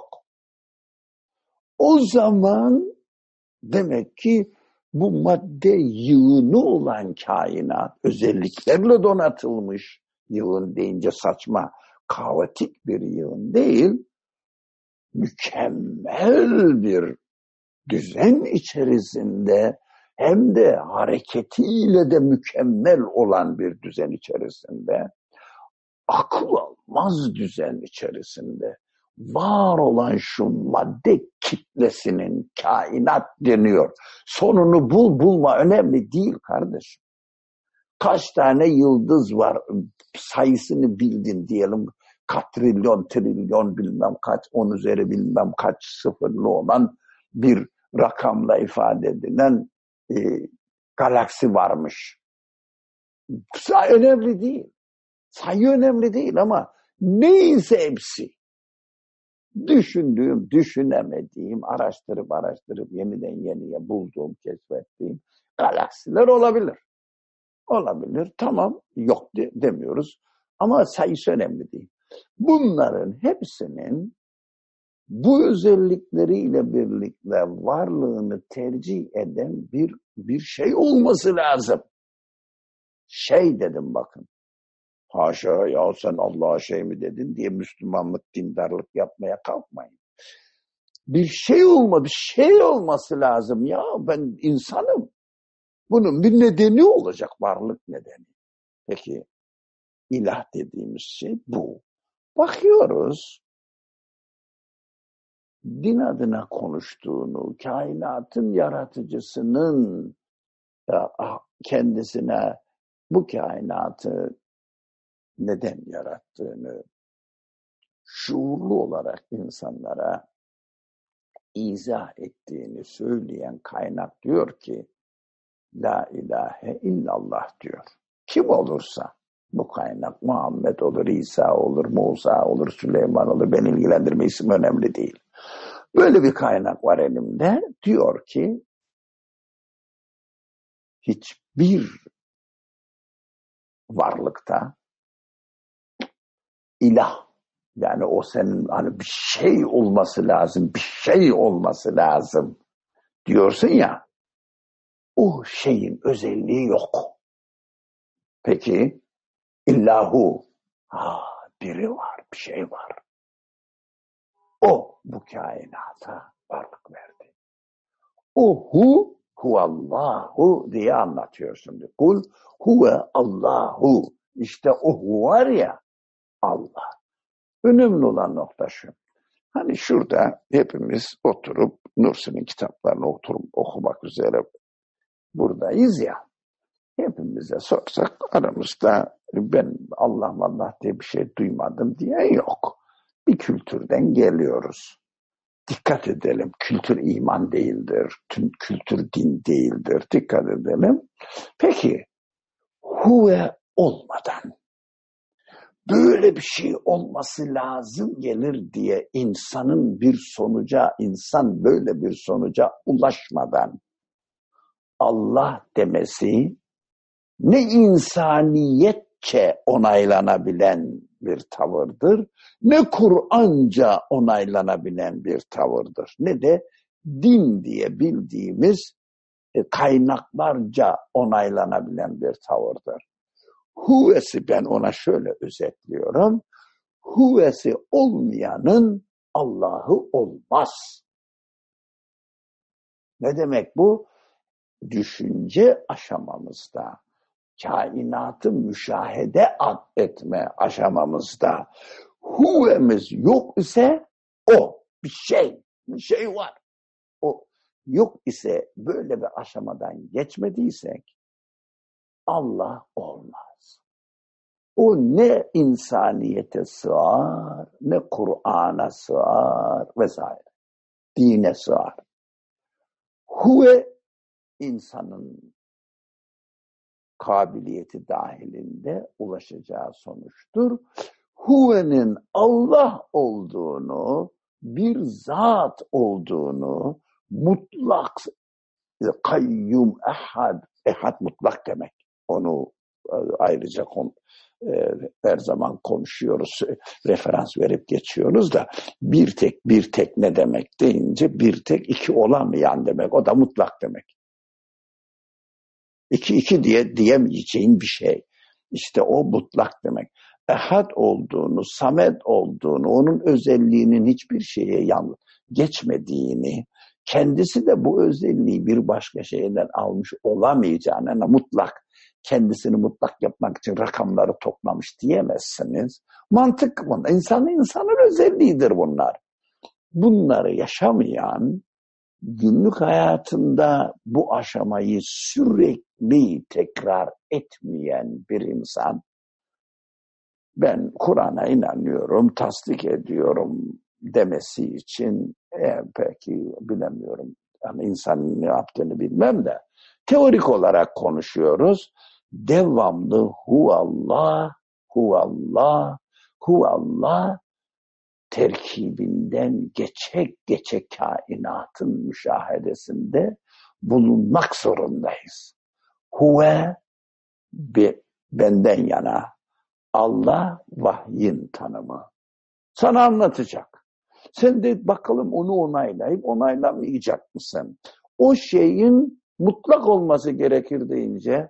O zaman demek ki bu madde yığını olan kainat, özelliklerle donatılmış, yığın deyince saçma, kaotik bir yığın değil, mükemmel bir düzen içerisinde hem de hareketiyle de mükemmel olan bir düzen içerisinde, akıl almaz düzen içerisinde var olan şu madde kitlesinin kainat deniyor. Sonunu bul bulma önemli değil kardeşim. Kaç tane yıldız var sayısını bildin diyelim. Katrilyon, trilyon bilmem kaç, on üzeri bilmem kaç sıfırlı olan bir rakamla ifade edilen e, galaksi varmış. Sayı önemli değil. Sayı önemli değil ama neyse hepsi. Düşündüğüm, düşünemediğim, araştırıp araştırıp yeniden yeniye bulduğum, keşfettiğim galaksiler olabilir. Olabilir, tamam, yok de, demiyoruz. Ama sayısı önemli değil. Bunların hepsinin bu özellikleriyle birlikte varlığını tercih eden bir bir şey olması lazım. Şey dedim bakın. Haşa ya sen Allah'a şey mi dedin diye Müslümanlık, dindarlık yapmaya kalkmayın. Bir şey olma, bir şey olması lazım ya. Ben insanım. Bunun bir nedeni olacak, varlık nedeni. Peki ilah dediğimiz şey bu. Bakıyoruz, din adına konuştuğunu, kainatın yaratıcısının kendisine bu kainatı neden yarattığını şuurlu olarak insanlara izah ettiğini söyleyen kaynak diyor ki La ilahe illallah diyor. Kim olursa bu kaynak Muhammed olur, İsa olur, Musa olur, Süleyman olur, beni ilgilendirme, isim önemli değil. Böyle bir kaynak var elimde. Diyor ki hiçbir varlıkta ilah, yani o senin hani bir şey olması lazım, bir şey olması lazım diyorsun ya, o şeyin özelliği yok. Peki illahu, ha, biri var, bir şey var. O bu kainata varlık verdi. O hu huvallahu diye anlatıyor şimdi. Kul huve Allahu. İşte o hu var ya, Allah. Önemli olan nokta şu. Hani şurada hepimiz oturup Nursi'nin kitaplarını oturup okumak üzere buradayız ya. Hepimize sorsak aramızda ben Allah Allah diye bir şey duymadım diye yok. Bir kültürden geliyoruz. Dikkat edelim. Kültür iman değildir. Kültür din değildir. Dikkat edelim. Peki huve olmadan böyle bir şey olması lazım gelir diye insanın bir sonuca, insan böyle bir sonuca ulaşmadan Allah demesi ne insaniyetçe onaylanabilen bir tavırdır, ne Kur'anca onaylanabilen bir tavırdır, ne de din diye bildiğimiz kaynaklarca onaylanabilen bir tavırdır. Huvesi ben ona şöyle özetliyorum. Huvesi olmayanın Allah'ı olmaz. Ne demek bu? Düşünce aşamamızda, kainatı müşahede etme aşamamızda huvemiz yok ise o bir şey, bir şey var. O yok ise, böyle bir aşamadan geçmediysek Allah olmaz. O ne insaniyete sığar, ne Kur'an'a sığar vesaire. Dine sığar. Huve insanın kabiliyeti dahilinde ulaşacağı sonuçtur. Huve'nin Allah olduğunu bir zat olduğunu, mutlak, kayyum, ehad, ehad mutlak demek. Onu ayrıca kon, e, her zaman konuşuyoruz, referans verip geçiyoruz da bir tek bir tek ne demek deyince bir tek iki olamayan demek. O da mutlak demek. İki iki diye diyemeyeceğin bir şey. İşte o mutlak demek. Ehad olduğunu, samet olduğunu, onun özelliğinin hiçbir şeye yan geçmediğini, kendisi de bu özelliği bir başka şeyden almış olamayacağını, yani mutlak, kendisini mutlak yapmak için rakamları toplamış diyemezsiniz. Mantık bunlar. İnsanın insanın özelliğidir bunlar. Bunları yaşamayan, günlük hayatında bu aşamayı sürekli tekrar etmeyen bir insan, ben Kur'an'a inanıyorum, tasdik ediyorum demesi için e, peki bilemiyorum. Yani insanın ne yaptığını bilmem de teorik olarak konuşuyoruz. Devamlı huvallah, huvallah, huvallah terkibinden geçe geçe kainatın müşahedesinde bulunmak zorundayız. Huve be, benden yana, Allah vahyin tanımı. Sana anlatacak. Sen de bakalım onu onaylayıp onaylamayacak mısın? O şeyin mutlak olması gerekir deyince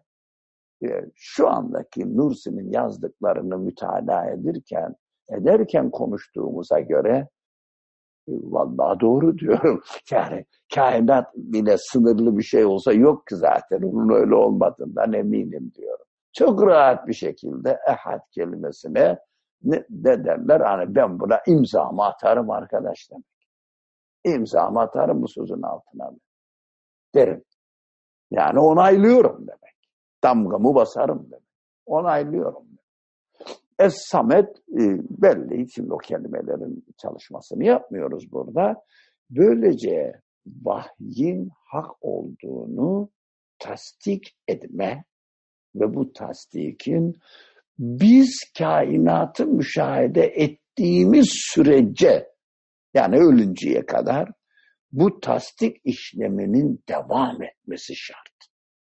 şu andaki Nursi'nin yazdıklarını mütalaa ederken ederken konuştuğumuza göre vallahi doğru diyorum. Yani kainat bile sınırlı bir şey olsa yok ki zaten. Onun öyle olmadığından eminim diyorum. Çok rahat bir şekilde ehad kelimesine ne, ne derler? Hani ben buna imzamı atarım arkadaş demek. İmzamı atarım bu sözün altına derim. Yani onaylıyorum demek. Damgamı basarım demek. Onaylıyorum demek. Es-Samet e, belli. Şimdi o kelimelerin çalışmasını yapmıyoruz burada. Böylece vahyin hak olduğunu tasdik etme ve bu tasdikin biz kainatı müşahede ettiğimiz sürece, yani ölünceye kadar bu tasdik işleminin devam etmesi şart.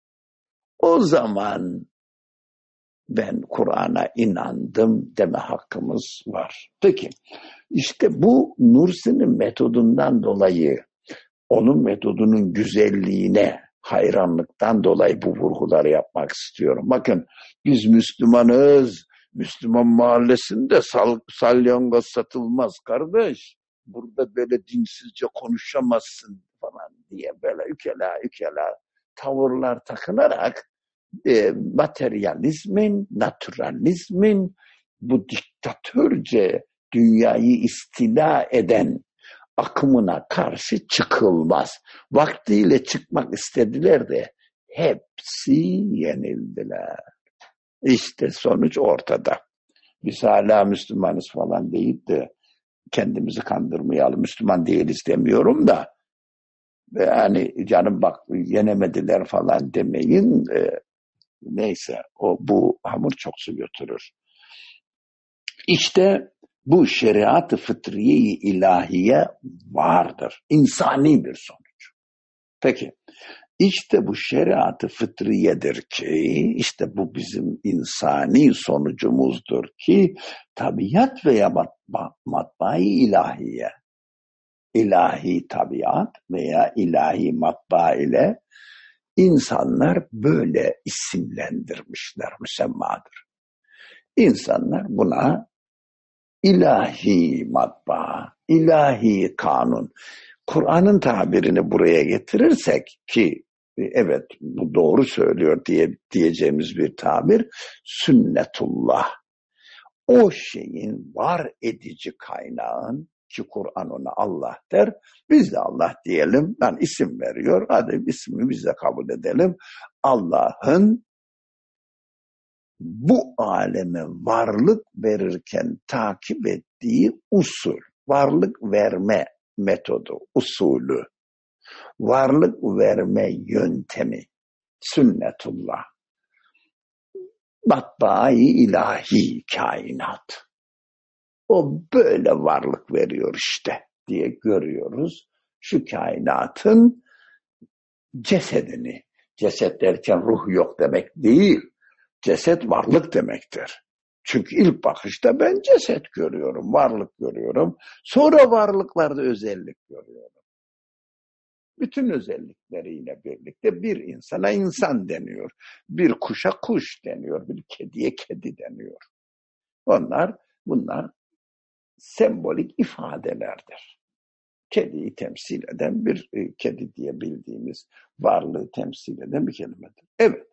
O zaman ben Kur'an'a inandım deme hakkımız var. Peki, işte bu Nursi'nin metodundan dolayı, onun metodunun güzelliğine hayranlıktan dolayı bu vurguları yapmak istiyorum. Bakın, biz Müslümanız, Müslüman mahallesinde sal, salyangoz satılmaz kardeş. Burada böyle dinsizce konuşamazsın falan diye böyle ükela ükela tavırlar takınarak E, materyalizmin, naturalizmin, bu diktatörce dünyayı istila eden akımına karşı çıkılmaz. Vaktiyle çıkmak istediler de hepsi yenildiler. İşte sonuç ortada. Biz hala Müslümanız falan deyip de kendimizi kandırmayalım. Müslüman değiliz demiyorum da yani canım bak yenemediler falan demeyin. E, Neyse, o bu hamur çok su götürür. İşte bu şeriat-ı fıtriye-i ilahiye vardır. İnsani bir sonuç. Peki, işte bu şeriat-ı fıtriyedir ki, işte bu bizim insani sonucumuzdur ki, tabiat veya matba, matbaa-i ilahiye, ilahi tabiat veya ilahi matbaa ile İnsanlar böyle isimlendirmişler, müsemmadır. İnsanlar buna ilahi matbaa, ilahi kanun, Kur'an'ın tabirini buraya getirirsek ki evet bu doğru söylüyor diye diyeceğimiz bir tabir, sünnetullah. O şeyin var edici kaynağın, ki Kur'an ona Allah der, biz de Allah diyelim, yani isim veriyor, hadi ismi biz de kabul edelim. Allah'ın bu aleme varlık verirken takip ettiği usul, varlık verme metodu, usulü, varlık verme yöntemi, sünnetullah, matbaa-i ilahi kainat. O böyle varlık veriyor işte. diye görüyoruz. Şu kainatın cesedini. Ceset derken ruh yok demek değil. Ceset varlık demektir. Çünkü ilk bakışta ben ceset görüyorum, varlık görüyorum. Sonra varlıklarda özellik görüyorum. Bütün özellikleriyle birlikte bir insana insan deniyor. Bir kuşa kuş deniyor. Bir kediye kedi deniyor. Onlar, bunlar sembolik ifadelerdir. Kediyi temsil eden bir e, kedi diye bildiğimiz varlığı temsil eden bir kelimedir. Evet.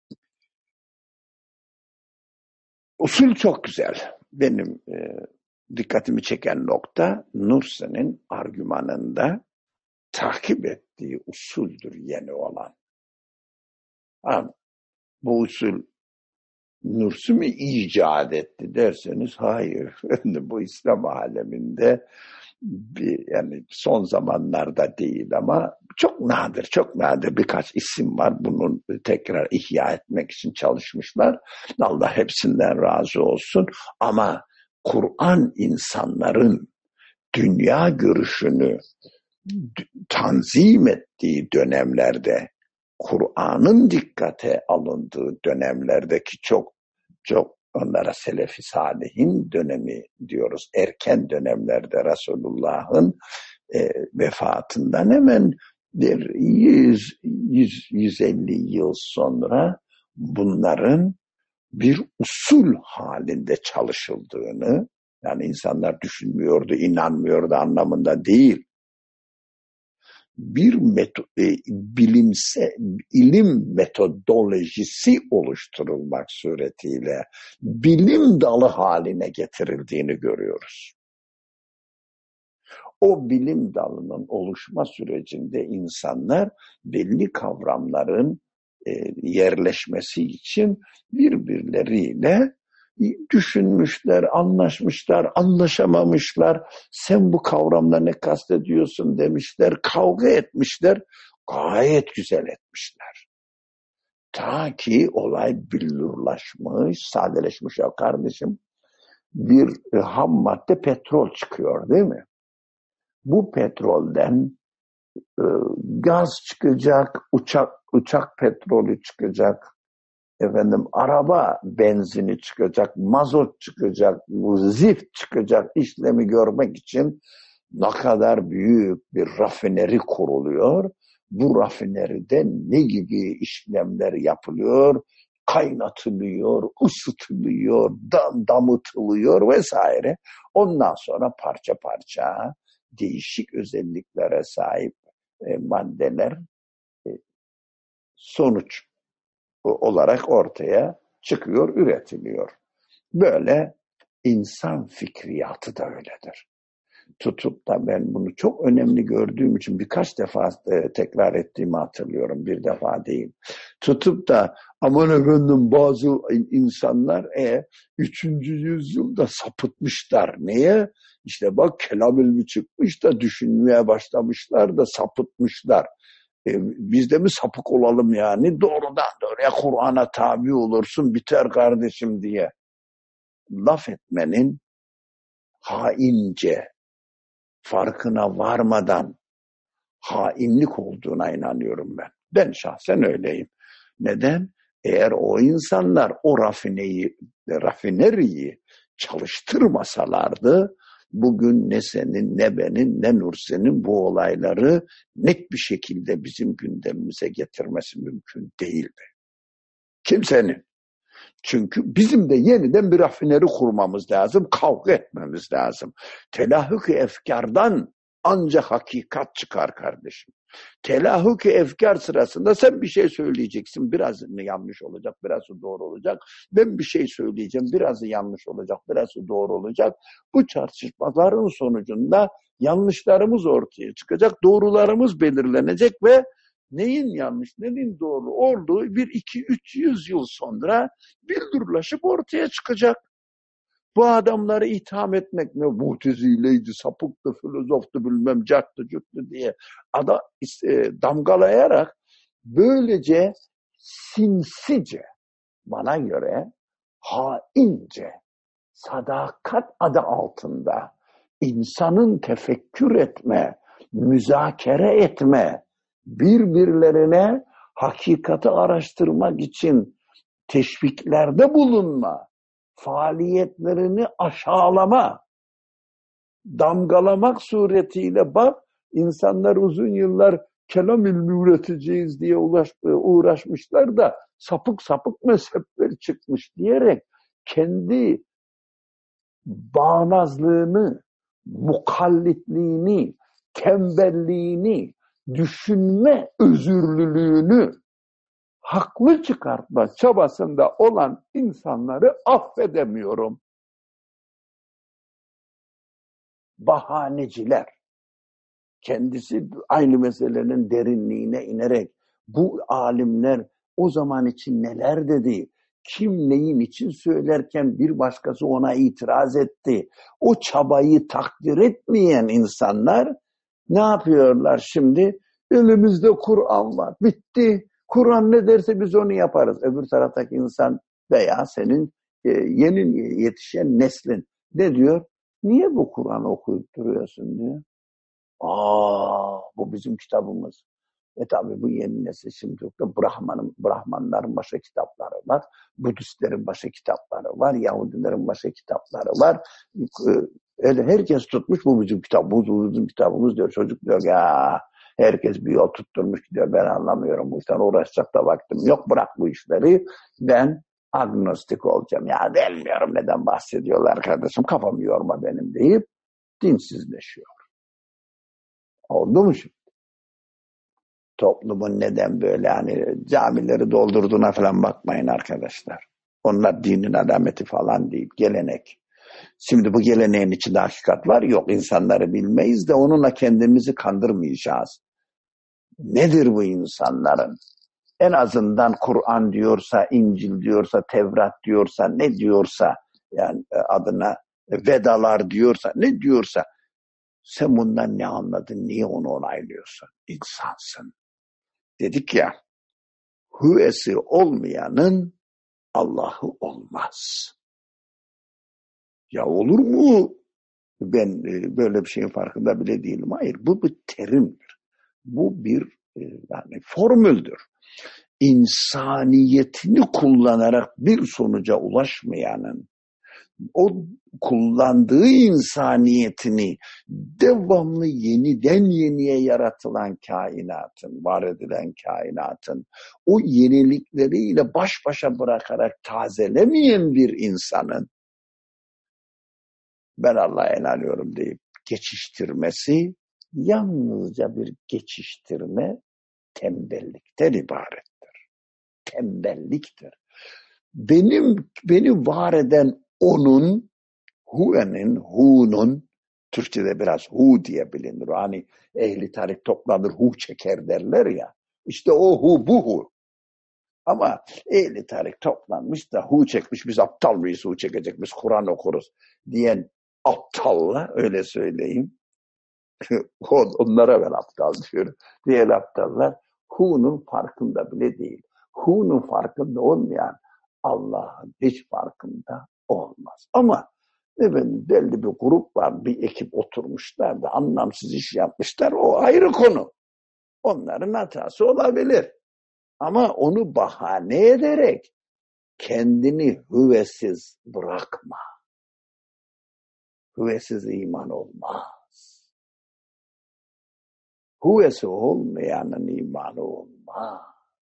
Usul çok güzel. Benim e, dikkatimi çeken nokta Nursi'nin argümanında takip ettiği usuldür yeni olan. Ha, bu usul Nursi mi icat etti derseniz hayır. Bu İslam aleminde bir, yani son zamanlarda değil ama çok nadir, çok nadir birkaç isim var. Bunun tekrar ihya etmek için çalışmışlar. Allah hepsinden razı olsun. Ama Kur'an insanların dünya görüşünü tanzim ettiği dönemlerde, Kur'an'ın dikkate alındığı dönemlerdeki çok çok onlara Selefi Salihin dönemi diyoruz. Erken dönemlerde Resulullah'ın e, vefatından hemen bir yüz, yüz, yüz elli yıl sonra bunların bir usul halinde çalışıldığını, yani insanlar düşünmüyordu, inanmıyordu anlamında değil. Bir meto, e, bilimsel ilim metodolojisi oluşturulmak suretiyle bilim dalı haline getirildiğini görüyoruz. O bilim dalının oluşma sürecinde insanlar belli kavramların e, yerleşmesi için birbirleriyle düşünmüşler, anlaşmışlar, anlaşamamışlar. Sen bu kavramla ne kastediyorsun demişler, kavga etmişler, gayet güzel etmişler. Ta ki olay billurlaşmış, sadeleşmiş ya kardeşim. Bir e, ham madde petrol çıkıyor değil mi? Bu petrolden e, gaz çıkacak, uçak uçak petrolü çıkacak. Efendim araba benzini çıkacak, mazot çıkacak, bu zift çıkacak işlemi görmek için ne kadar büyük bir rafineri kuruluyor. Bu rafineride ne gibi işlemler yapılıyor? Kaynatılıyor, ısıtılıyor, dam, damıtılıyor vesaire. Ondan sonra parça parça değişik özelliklere sahip e, maddeler e, sonuç olarak ortaya çıkıyor, üretiliyor. Böyle insan fikriyatı da öyledir. Tutup da ben bunu çok önemli gördüğüm için birkaç defa e, tekrar ettiğimi hatırlıyorum. Bir defa değil. Tutup da aman efendim bazı insanlar e, üçüncü yüzyılda sapıtmışlar. Neye? İşte bak kelam ilmi çıkmış da düşünmeye başlamışlar da sapıtmışlar. E, biz de mi sapık olalım yani? Doğrudan doğruya Kur'an'a tabi olursun biter kardeşim diye laf etmenin haince, farkına varmadan hainlik olduğuna inanıyorum ben. Ben şahsen öyleyim. Neden? Eğer o insanlar o rafineyi, rafineriyi çalıştırmasalardı bugün ne senin, ne benim, ne Nursi'nin bu olayları net bir şekilde bizim gündemimize getirmesi mümkün değildi. Kimsenin. Çünkü bizim de yeniden bir rafineri kurmamız lazım, kavga etmemiz lazım. Telahhük-i efkardan ancak hakikat çıkar kardeşim. Telahhük-i efkar sırasında sen bir şey söyleyeceksin, birazı yanlış olacak, birazı doğru olacak. Ben bir şey söyleyeceğim, birazı yanlış olacak, birazı doğru olacak. Bu tartışmaların sonucunda yanlışlarımız ortaya çıkacak, doğrularımız belirlenecek ve neyin yanlış, neyin doğru olduğu bir, iki, üç yüz yıl sonra bildurlaşıp ortaya çıkacak. Bu adamları itham etmek ne mutezileydi, sapıktı, filozoftu, bilmem caktı, cüktü diye ada, e, damgalayarak böylece sinsice, bana göre haince, sadakat adı altında insanın tefekkür etme, müzakere etme, birbirlerine hakikati araştırmak için teşviklerde bulunma, faaliyetlerini aşağılama, damgalamak suretiyle bak, insanlar uzun yıllar kelam ilmi üreteceğiz diye uğraşmışlar da sapık sapık mezhepler çıkmış diyerek kendi bağnazlığını, mukallitliğini, tembelliğini, düşünme özürlülüğünü haklı çıkartma çabasında olan insanları affedemiyorum. Bahaneciler, kendisi aynı meselenin derinliğine inerek bu alimler o zaman için neler dedi, kim neyin için söylerken bir başkası ona itiraz etti. O çabayı takdir etmeyen insanlar ne yapıyorlar şimdi? Elimizde Kur'an var, bitti. Kur'an ne derse biz onu yaparız. Öbür taraftaki insan veya senin e, yeni yetişen neslin ne diyor? Niye bu Kur'an'ı okuyup duruyorsun diyor. Aa, bu bizim kitabımız. E tabi bu yeni nesil şimdi Brahman'ın, Brahmanların başka kitapları var. Budistlerin başka kitapları var. Yahudilerin başka kitapları var. Öyle herkes tutmuş bu bizim kitabımız, bu bizim kitabımız diyor. Çocuk diyor ya herkes bir yol tutturmuş diyor. Ben anlamıyorum bu işten uğraşacak da vaktim yok. Bırak bu işleri. Ben agnostik olacağım. Ya bilmiyorum neden bahsediyorlar kardeşim. Kafamı yorma benim deyip dinsizleşiyor. Oldu mu şimdi? Toplumun neden böyle hani camileri doldurduğuna falan bakmayın arkadaşlar. Onlar dinin alameti falan değil, gelenek. Şimdi bu geleneğin içinde hakikat var, yok insanları bilmeyiz de onunla kendimizi kandırmayacağız. Nedir bu insanların? En azından Kur'an diyorsa, İncil diyorsa, Tevrat diyorsa, ne diyorsa, yani adına Vedalar diyorsa, ne diyorsa, sen bundan ne anladın, niye onu onaylıyorsun? İnsansın. Dedik ya, hüvesi olmayanın Allah'ı olmaz. Ya olur mu? Ben böyle bir şeyin farkında bile değilim. Hayır, bu bir terimdir. Bu bir yani formüldür. İnsaniyetini kullanarak bir sonuca ulaşmayanın, o kullandığı insaniyetini devamlı yeniden yeniye yaratılan kainatın, var edilen kainatın, o yenilikleriyle baş başa bırakarak tazelemeyen bir insanın, ben Allah'a inanıyorum deyip geçiştirmesi, yalnızca bir geçiştirme, tembellikten ibarettir. Tembelliktir. Benim, beni var eden onun, hu'enin, hu'nun, Türkçe'de biraz hu diye bilinir. Hani ehli tarih toplanır, hu çeker derler ya. İşte o hu, bu hu. Ama ehli tarih toplanmış da hu çekmiş, biz aptal mıyız hu çekecek, biz Kur'an okuruz diyen aptalla, öyle söyleyeyim. Onlara ben aptal diyorum. Diğer aptallar hu'nun farkında bile değil. Hu'nun farkında olmayan Allah'ın hiç farkında olmaz. Ama efendim belli bir grup var, bir ekip oturmuşlar da anlamsız iş yapmışlar, o ayrı konu. Onların hatası olabilir. Ama onu bahane ederek kendini hüvesiz bırakma. Hüvesiz iman olmaz. Hüvesi olmayanın imanı olmaz.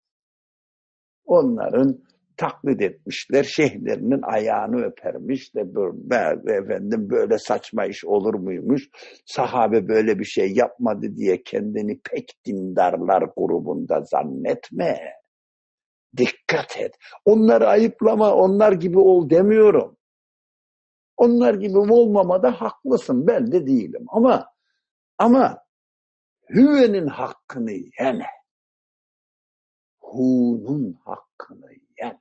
Onların taklit etmişler, şeyhlerinin ayağını öpermiş de böyle, efendim böyle saçma iş olur muymuş? Sahabe böyle bir şey yapmadı diye kendini pek dindarlar grubunda zannetme. Dikkat et. Onları ayıplama, onlar gibi ol demiyorum. Onlar gibi olmamada haklısın, ben de değilim. Ama ama hüvenin hakkını yeme. Hu'nun hakkını yeme.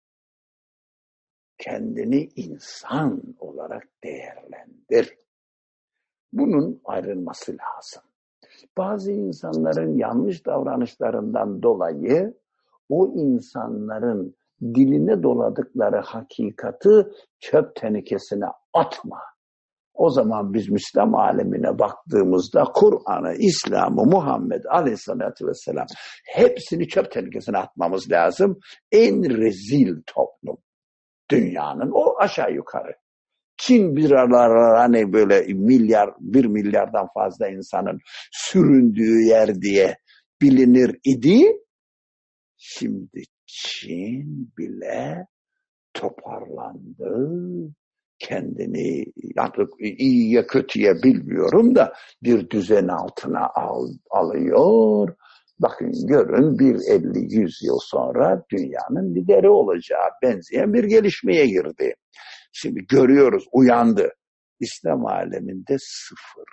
Kendini insan olarak değerlendir. Bunun ayrılması lazım. Bazı insanların yanlış davranışlarından dolayı o insanların diline doladıkları hakikati çöp tenekesine atma. O zaman biz İslam alemine baktığımızda Kur'an'ı, İslam'ı, Muhammed Aleyhisselatü Vesselam hepsini çöp tenekesine atmamız lazım. En rezil toplum dünyanın, o aşağı yukarı. Çin bir aralar hani böyle milyar, bir milyardan fazla insanın süründüğü yer diye bilinir idi. Şimdi Çin bile toparlandı. Kendini artık iyiye kötüye bilmiyorum da bir düzen altına al, alıyor. Bakın görün bir elli yüz yıl sonra dünyanın lideri olacağı benzeyen bir gelişmeye girdi. Şimdi görüyoruz, uyandı. İslam aleminde sıfır.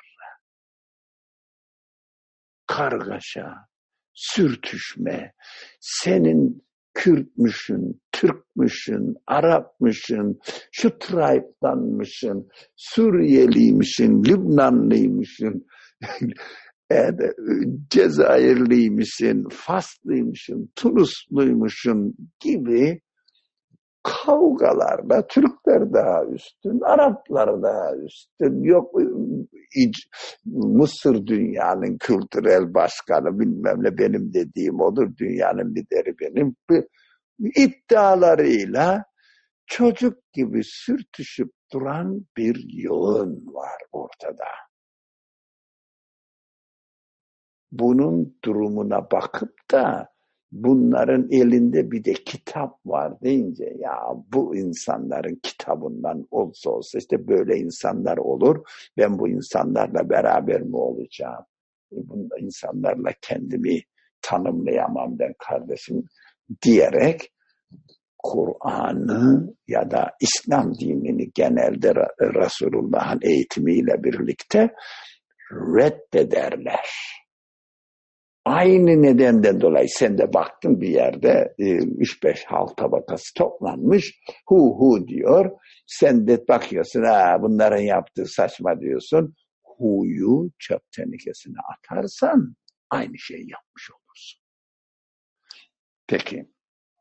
Kargaşa, sürtüşme, senin Kürtmüşün, Türkmüşün, Arapmışın, şu tribe'danmışın, Suriyeliymişin, Lübnanlıymışın, Cezayirliymişin, Faslıymışın, Tunusluymuşun gibi kavgalarda Türkler daha üstün, Araplar daha üstün, yok Mısır dünyanın kültürel başkanı bilmem ne benim dediğim odur, dünyanın lideri benim. İddialarıyla çocuk gibi sürtüşüp duran bir yığın var ortada. Bunun durumuna bakıp da bunların elinde bir de kitap var deyince ya bu insanların kitabından olsa olsa işte böyle insanlar olur. Ben bu insanlarla beraber mi olacağım? Bu insanlarla kendimi tanımlayamam ben kardeşim diyerek Kur'an'ı ya da İslam dinini genelde Resulullah'ın eğitimiyle birlikte reddederler. Aynı nedenden dolayı sen de baktın bir yerde üç beş halk tabakası toplanmış hu hu diyor. Sen de bakıyorsun ha bunların yaptığı saçma diyorsun. Hu'yu çöp tenekesine atarsan aynı şeyi yapmış olursun. Peki.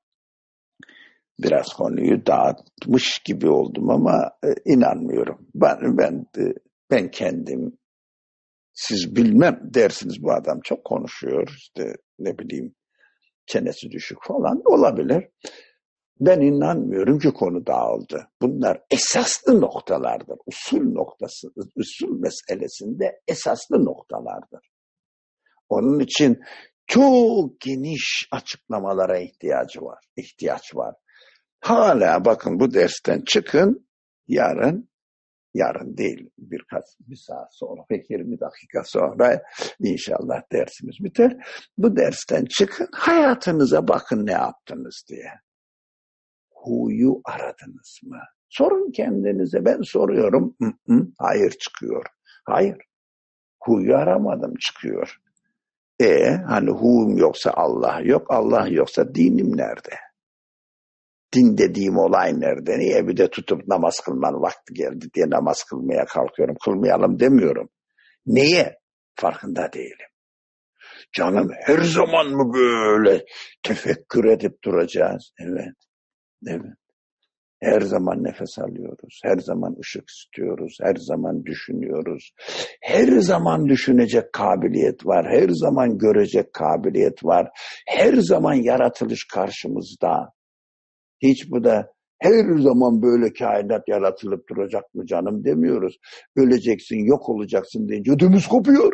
Biraz konuyu dağıtmış gibi oldum ama e, inanmıyorum. Ben ben ben kendim siz bilmem dersiniz bu adam çok konuşuyor işte ne bileyim çenesi düşük falan olabilir. Ben inanmıyorum ki konu dağıldı. Bunlar esaslı noktalardır. Usul noktası, usul meselesinde esaslı noktalardır. Onun için çok geniş açıklamalara ihtiyacı var. İhtiyaç var. Hala bakın bu dersten çıkın yarın Yarın değil birkaç bir saat sonra pek yirmi dakika sonra inşallah dersimiz biter. Bu dersten çıkın hayatınıza bakın ne yaptınız diye. Hu'yu aradınız mı? Sorun kendinize. Ben soruyorum. Hı hı, hayır çıkıyor. Hayır. Hu'yu aramadım çıkıyor. E hani hu'um yoksa Allah yok. Allah yoksa dinim nerede? Din dediğim olay nerede? Niye bir de tutup namaz kılmanın vakti geldi diye namaz kılmaya kalkıyorum. Kılmayalım demiyorum. Niye? Farkında değilim. Canım her zaman mı böyle tefekkür edip duracağız? Evet. Evet. Her zaman nefes alıyoruz. Her zaman ışık istiyoruz. Her zaman düşünüyoruz. Her zaman düşünecek kabiliyet var. Her zaman görecek kabiliyet var. Her zaman yaratılış karşımızda. Hiç bu da her zaman böyle kainat yaratılıp duracak mı canım demiyoruz. Öleceksin, yok olacaksın deyince ödümüz kopuyor.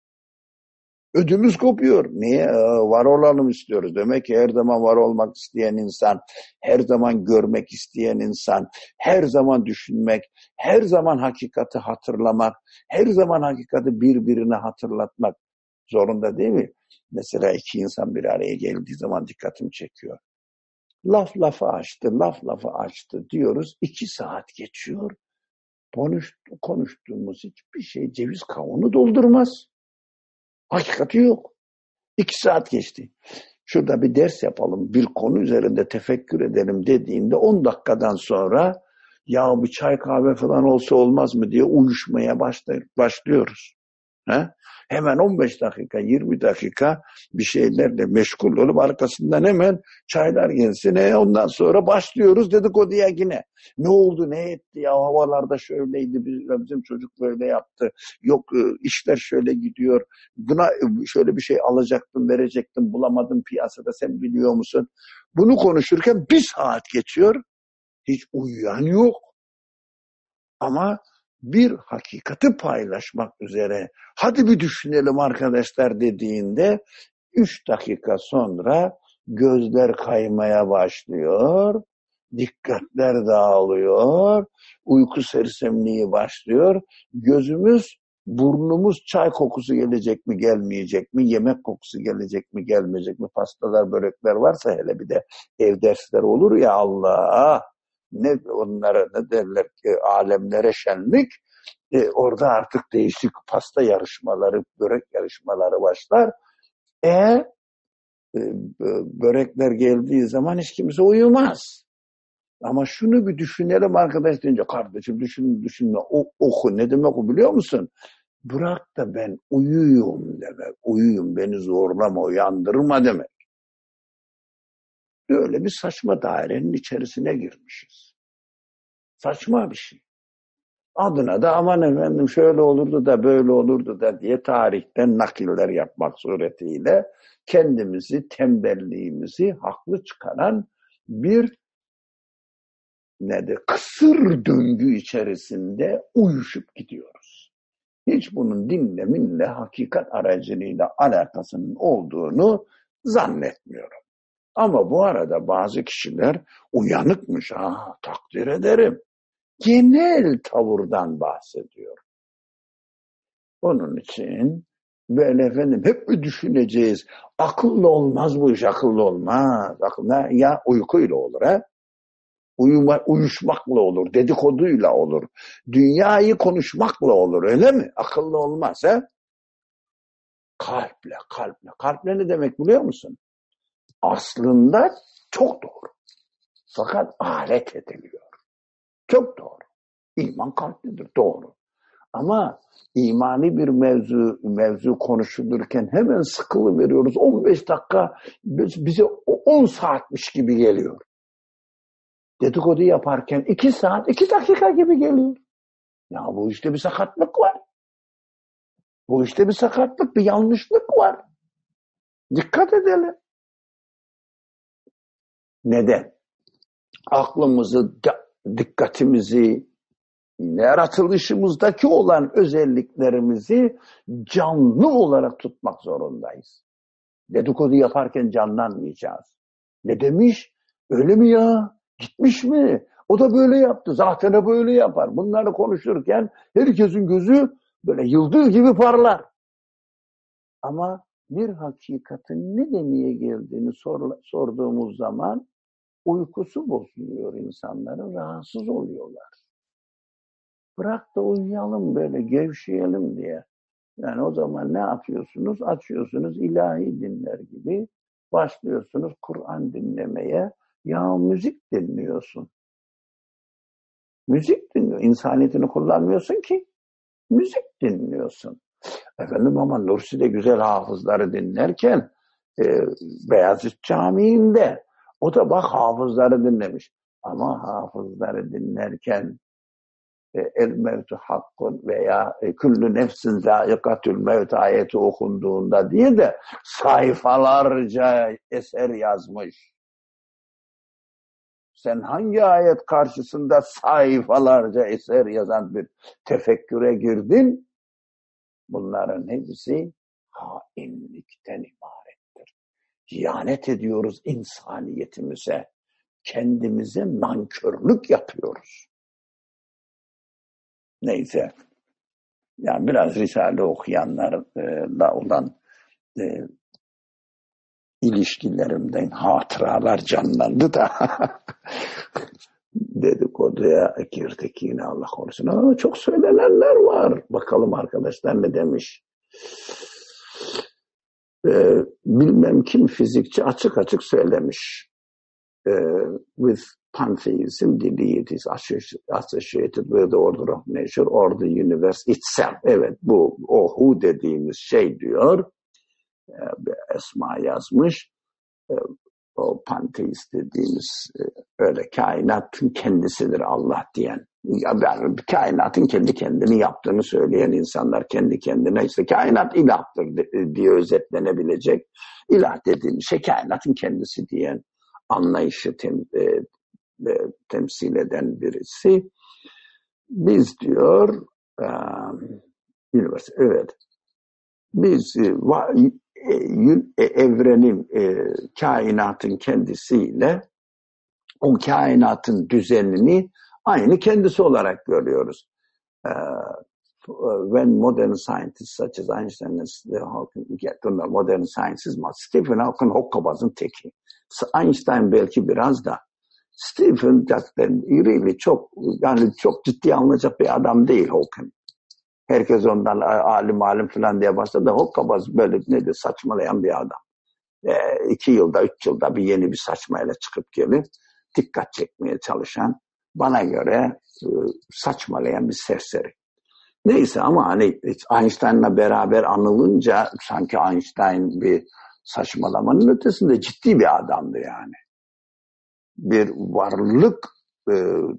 Ödümüz kopuyor. Niye? Var olalım istiyoruz. Demek ki her zaman var olmak isteyen insan, her zaman görmek isteyen insan, her zaman düşünmek, her zaman hakikati hatırlamak, her zaman hakikati birbirine hatırlatmak zorunda değil mi? Mesela iki insan bir araya geldiği zaman dikkatimi çekiyor. Laf lafı açtı, laf lafı açtı diyoruz. İki saat geçiyor. Konuştu, konuştuğumuz hiçbir şey ceviz kavuğunu doldurmaz. Hakikati yok. İki saat geçti. Şurada bir ders yapalım, bir konu üzerinde tefekkür edelim dediğinde on dakikadan sonra ya bir çay kahve falan olsa olmaz mı diye uyuşmaya başlıyoruz. He? Hemen on beş dakika, yirmi dakika bir şeylerle meşgul olup arkasından hemen çaylar gelsin. E ondan sonra başlıyoruz dedikoduya yine. Ne oldu, ne etti ya, havalarda şöyleydi, bizim çocuk böyle yaptı. Yok işler şöyle gidiyor. Buna şöyle bir şey alacaktım, verecektim, bulamadım piyasada, sen biliyor musun? Bunu konuşurken bir saat geçiyor. Hiç uyuyan yok. Ama bir hakikati paylaşmak üzere hadi bir düşünelim arkadaşlar dediğinde üç dakika sonra gözler kaymaya başlıyor, dikkatler dağılıyor, uyku sersemliği başlıyor, gözümüz, burnumuz çay kokusu gelecek mi gelmeyecek mi, yemek kokusu gelecek mi gelmeyecek mi, pastalar börekler varsa hele bir de ev dersleri olur ya, Allah! Ne onlara ne derler ki, alemlere şenlik. E, orada artık değişik pasta yarışmaları, börek yarışmaları başlar. E, e börekler geldiği zaman hiç kimse uyumaz. Ama şunu bir düşünelim arkadaş deyince, kardeşim düşün, düşünme, o, oku, ne demek o biliyor musun? Bırak da ben uyuyum demek. Uyuyum, beni zorlama, uyandırma demek. Böyle bir saçma dairenin içerisine girmişiz. Saçma bir şey. Adına da aman efendim şöyle olurdu da böyle olurdu da diye tarihten nakiller yapmak suretiyle kendimizi, tembelliğimizi haklı çıkaran bir nedir, kısır döngü içerisinde uyuşup gidiyoruz. Hiç bunun dinle minle, hakikat aracılığıyla alakasının olduğunu zannetmiyorum. Ama bu arada bazı kişiler uyanıkmış, ha, takdir ederim. Genel tavırdan bahsediyor. Onun için böyle efendim hep mi düşüneceğiz? Akıllı olmaz bu iş, akıllı olmaz. Akıllı, ya uykuyla olur ha? Uyuma, uyuşmakla olur, dedikoduyla olur. Dünyayı konuşmakla olur, öyle mi? Akıllı olmaz ha? Kalple, kalple. Kalple ne demek biliyor musun? Aslında çok doğru. Fakat alet ediliyor. Çok doğru. İman kalplidir, doğru. Ama imani bir mevzu mevzu konuşulurken hemen sıkılı veriyoruz. on beş dakika bize on saatmiş gibi geliyor. Dedikodu yaparken iki saat, iki dakika gibi geliyor. Ya bu işte bir sakatlık var. Bu işte bir sakatlık, bir yanlışlık var. Dikkat edelim. Neden? Aklımızı, dikkatimizi, yaratılışımızdaki olan özelliklerimizi canlı olarak tutmak zorundayız. Dedikodu yaparken canlanmayacağız. Ne demiş? Öyle mi ya? Gitmiş mi? O da böyle yaptı. Zaten de böyle yapar. Bunları konuşurken herkesin gözü böyle yıldız gibi parlar. Ama bir hakikatin ne demeye geldiğini sor, sorduğumuz zaman uykusu bozuluyor insanların, rahatsız oluyorlar. Bırak da uyuyalım böyle, gevşeyelim diye. Yani o zaman ne yapıyorsunuz? Açıyorsunuz ilahi dinler gibi, başlıyorsunuz Kur'an dinlemeye. Ya müzik dinliyorsun. Müzik dinliyor. İnsaniyetini kullanmıyorsun ki. Müzik dinliyorsun. Efendim ama Nursi'de güzel hafızları dinlerken e, Beyazıt Camii'nde o da bak hafızları dinlemiş. Ama hafızları dinlerken el mevtu hakkun veya küllü nefsin zâikatül mevt ayeti okunduğunda diye de sayfalarca eser yazmış. Sen hangi ayet karşısında sayfalarca eser yazan bir tefekküre girdin? Bunların hepsi hainlikten ibarettir. İhanet ediyoruz insaniyetimize. Kendimize nankörlük yapıyoruz. Neyse. Yani biraz Risale okuyanlarla olan e, ilişkilerimden hatıralar canlandı da dedikoduya girdik yine, Allah korusun. Ama çok söylenenler var. Bakalım arkadaşlar ne demiş. Ee, bilmem kim fizikçi açık açık söylemiş. uh, with pantheism, the deities associated with the order of nature or the universe itself. Evet, bu o hu dediğimiz şey diyor, Esma yazmış, o panteist dediğimiz öyle kainatın kendisidir Allah diyen, yani kainatın kendi kendini yaptığını söyleyen insanlar, kendi kendine işte kainat ilahtır diye özetlenebilecek, ilah dediğimiz şey kainatın kendisi diyen anlayışı tem, e, e, temsil eden birisi. Biz diyor um, üniversite, evet, biz e, e, evrenin, e, kainatın kendisiyle o kainatın düzenini aynı kendisi olarak görüyoruz. Uh, when modern scientists such as Einstein and Hawking get to know modern sciences, Stephen Hawking hokkabazın teki. Einstein belki biraz da, Stephen zaten iriyle çok, yani çok ciddi alınacak bir adam değil Hawking. Herkes ondan alim alim falan diye başladı. Hokkabaz böyle nedir, saçmalayan bir adam. E, iki yılda, üç yılda bir yeni bir saçmayla çıkıp gelip dikkat çekmeye çalışan, bana göre e, saçmalayan bir serseri. Neyse ama hani Einstein'la beraber anılınca sanki Einstein bir saçmalamanın ötesinde ciddi bir adamdı yani. Bir varlık, e,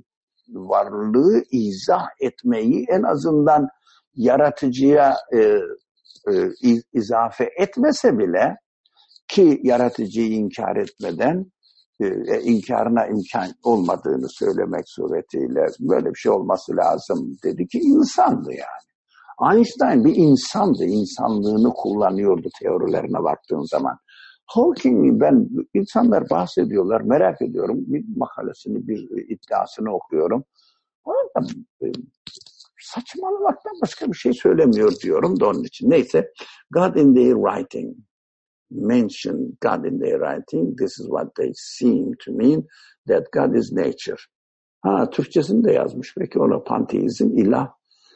varlığı izah etmeyi en azından yaratıcıya e, e, izafe etmese bile, ki yaratıcıyı inkar etmeden e, inkarına imkan olmadığını söylemek suretiyle böyle bir şey olması lazım dedi ki insandı yani. Einstein bir insandı, insanlığını kullanıyordu teorilerine baktığın zaman. Hawking'i ben, insanlar bahsediyorlar, merak ediyorum, bir makalesini, bir iddiasını okuyorum. Orada e, saçmalamaktan başka bir şey söylemiyor diyorum da onun için. Neyse, God in their writing mention God in their writing. This is what they seem to mean, that God is nature. Ha, Türkçesini de yazmış. Peki ona panteizm, ilah,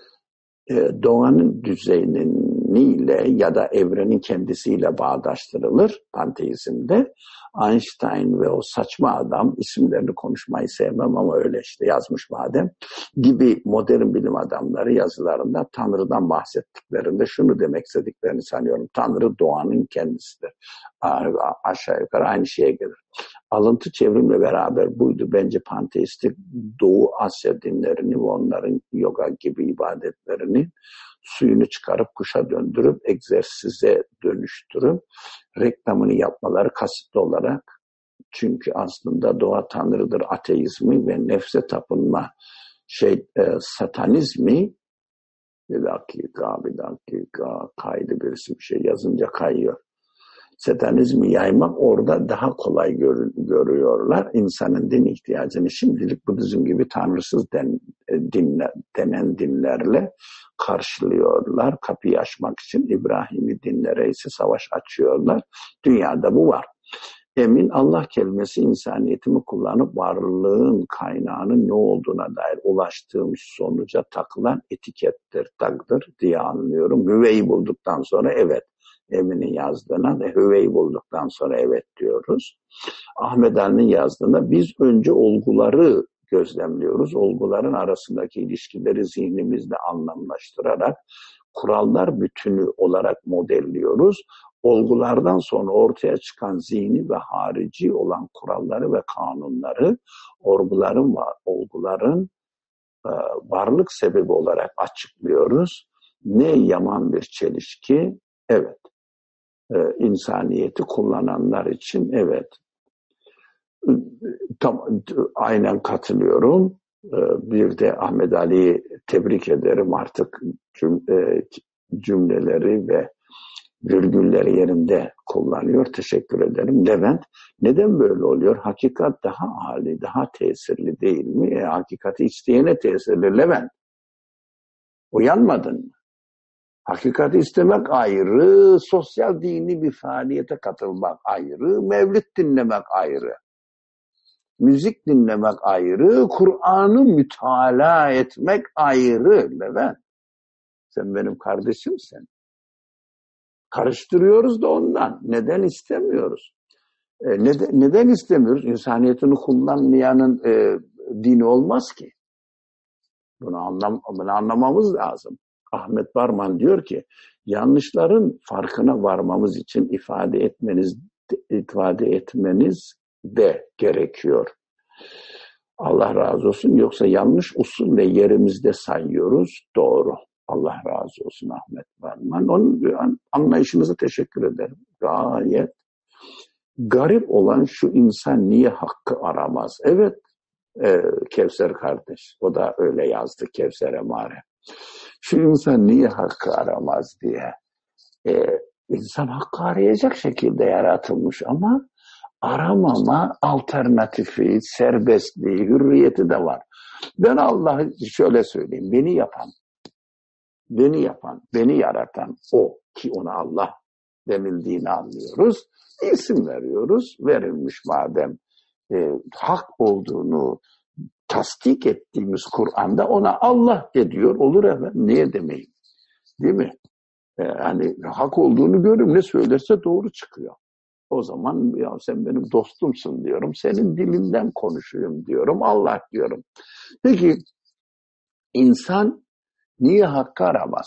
e, doğanın düzeniyle ya da evrenin kendisiyle bağdaştırılır panteizmde. Einstein ve o saçma adam, isimlerini konuşmayı sevmem ama öyle işte yazmış madem, gibi modern bilim adamları yazılarında Tanrı'dan bahsettiklerinde şunu demek istediklerini sanıyorum. Tanrı doğanın kendisidir. A- aşağı yukarı aynı şeye gelir. Alıntı çevrimle beraber buydu. Bence panteistik Doğu Asya dinlerini ve onların yoga gibi ibadetlerini suyunu çıkarıp kuşa döndürüp egzersize dönüştürüp reklamını yapmaları kasıtlı olarak, çünkü aslında doğa tanrıdır ateizmi ve nefse tapınma şey e, satanizmi, bir dakika bir dakika kaydı birisi bir şey yazınca kayıyor. Satanizmi yaymak orada daha kolay gör, görüyorlar. İnsanın din ihtiyacını şimdilik Budizm gibi tanrısız den, dinle, denen dinlerle karşılıyorlar. Kapıyı açmak için İbrahim'i dinlere ise savaş açıyorlar. Dünyada bu var. Emin Allah kelimesi insaniyetimi kullanıp varlığın kaynağının ne olduğuna dair ulaştığım sonuca takılan etikettir, tagdır diye anlıyorum. Hüveyi bulduktan sonra evet. Emin'in yazdığına ve hüveyi bulduktan sonra evet diyoruz. Ahmet Ali'nin yazdığında biz önce olguları gözlemliyoruz. Olguların arasındaki ilişkileri zihnimizde anlamlaştırarak kurallar bütünü olarak modelliyoruz. Olgulardan sonra ortaya çıkan zihni ve harici olan kuralları ve kanunları olguların, olguların e, varlık sebebi olarak açıklıyoruz. Ne yaman bir çelişki. Evet. Ee, insaniyeti kullananlar için evet. Tam, aynen katılıyorum. Ee, bir de Ahmet Ali'yi tebrik ederim, artık cüm, e, cümleleri ve virgülleri yerinde kullanıyor. Teşekkür ederim. Levent, neden böyle oluyor? Hakikat daha âli, daha tesirli değil mi? E, hakikati isteyene tesirli Levent. Uyanmadın mı? Hakikati istemek ayrı, sosyal dini bir faaliyete katılmak ayrı, mevlid dinlemek ayrı, müzik dinlemek ayrı, Kur'an'ı mütalaa etmek ayrı. Levent, sen benim kardeşimsin. Karıştırıyoruz da ondan. Neden istemiyoruz? E, neden, neden istemiyoruz? İnsaniyetini kullanmayanın e, dini olmaz ki. Bunu, anlam, bunu anlamamız lazım. Ahmet Barman diyor ki, yanlışların farkına varmamız için ifade etmeniz ifade etmeniz de gerekiyor. Allah razı olsun. Yoksa yanlış usulle yerimizde sayıyoruz. Doğru. Allah razı olsun Ahmet Barman. Onun anlayışınıza teşekkür ederim. Gayet garip olan şu, insan niye hakkı aramaz? Evet, e, Kevser kardeş. O da öyle yazdı, Kevser Emare. Şu insan niye hakkı aramaz diye. E, insan hakkı arayacak şekilde yaratılmış ama aramama alternatifi, serbestliği, hürriyeti de var. Ben Allah'ı şöyle söyleyeyim. Beni yapan, beni yapan, beni yaratan o, ki ona Allah denildiğini anlıyoruz. İsim veriyoruz. Verilmiş madem e, hak olduğunu tasdik ettiğimiz Kur'an'da ona Allah ediyor. Olur efendim. Niye demeyeyim? Değil mi? E, hani hak olduğunu görüyorum. Ne söylerse doğru çıkıyor. O zaman ya sen benim dostumsun diyorum. Senin dilinden konuşuyorum diyorum. Allah diyorum. Peki insan niye hakkı aramaz?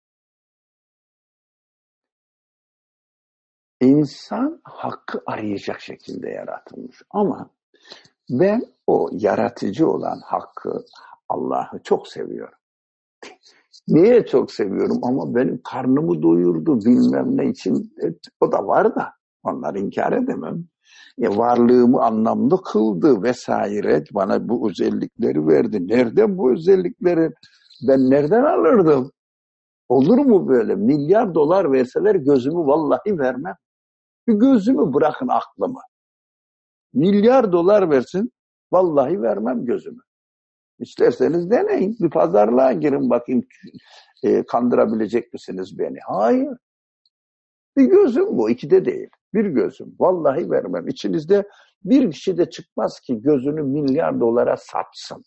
İnsan hakkı arayacak şekilde yaratılmış. Ama ben o yaratıcı olan hakkı, Allah'ı çok seviyorum. Niye çok seviyorum? Ama benim karnımı doyurdu bilmem ne için. O da var da. Onları inkar edemem. E, varlığımı anlamlı kıldı vesaire. Bana bu özellikleri verdi. Nereden bu özellikleri? Ben nereden alırdım? Olur mu böyle? Milyar dolar verseler gözümü vallahi vermem. Bir gözümü bırakın, aklımı. Milyar dolar versin, vallahi vermem gözümü. İsterseniz deneyin. Bir pazarlığa girin bakayım, e, kandırabilecek misiniz beni? Hayır. Bir gözüm bu, iki de değil. Bir gözüm. Vallahi vermem. İçinizde bir kişi de çıkmaz ki gözünü milyar dolara satsın.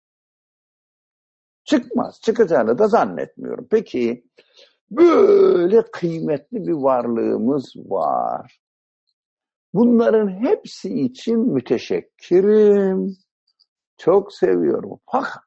Çıkmaz. Çıkacağını da zannetmiyorum. Peki, böyle kıymetli bir varlığımız var. Bunların hepsi için müteşekkirim. Çok seviyorum. Fakat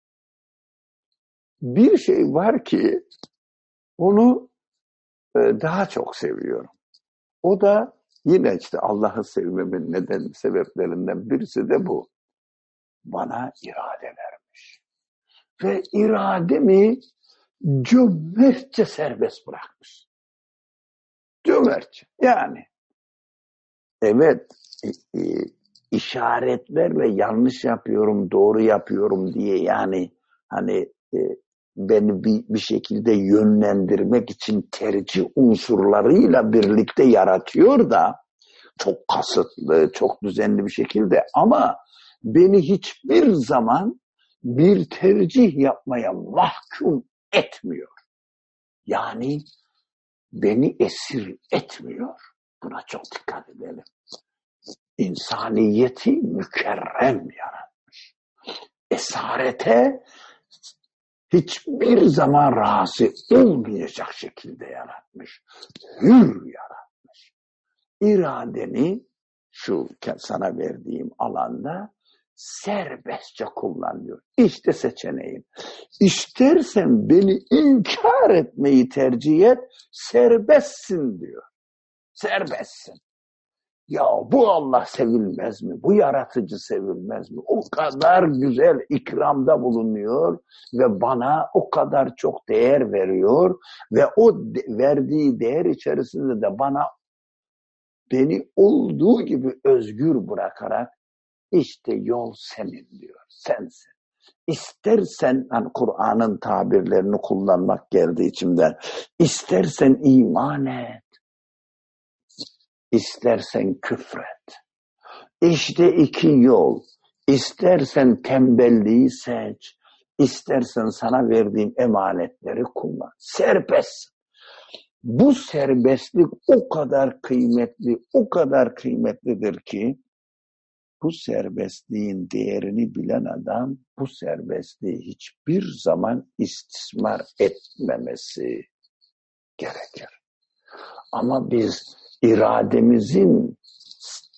bir şey var ki onu daha çok seviyorum. O da yine işte Allah'ı sevmemin neden sebeplerinden birisi de bu. Bana irade vermiş. Ve irademi cömertçe serbest bırakmış. Cömertçe. Yani evet, e, e, işaretlerle yanlış yapıyorum, doğru yapıyorum diye, yani hani e, beni bir, bir şekilde yönlendirmek için tercih unsurlarıyla birlikte yaratıyor da çok kasıtlı, çok düzenli bir şekilde, ama beni hiçbir zaman bir tercih yapmaya mahkum etmiyor. Yani beni esir etmiyor. Buna çok dikkat edelim. İnsaniyeti mükerrem yaratmış. Esarete hiçbir zaman razı olmayacak şekilde yaratmış. Hür yaratmış. İradeni şu sana verdiğim alanda serbestçe kullanıyor. İşte seçeneğin. İstersen beni inkar etmeyi tercih et, serbestsin diyor. Serbestsin. Ya bu Allah sevilmez mi? Bu yaratıcı sevilmez mi? O kadar güzel ikramda bulunuyor ve bana o kadar çok değer veriyor ve o de- verdiği değer içerisinde de bana beni olduğu gibi özgür bırakarak işte yol senin diyor. Sensin. İstersen, hani Kur'an'ın tabirlerini kullanmak geldi içimden. İstersen iman et. İstersen küfret. İşte iki yol. İstersen tembelliği seç. İstersen sana verdiğim emanetleri kullan. Serbest. Bu serbestlik o kadar kıymetli, o kadar kıymetlidir ki bu serbestliğin değerini bilen adam bu serbestliği hiçbir zaman istismar etmemesi gerekir. Ama biz irademizin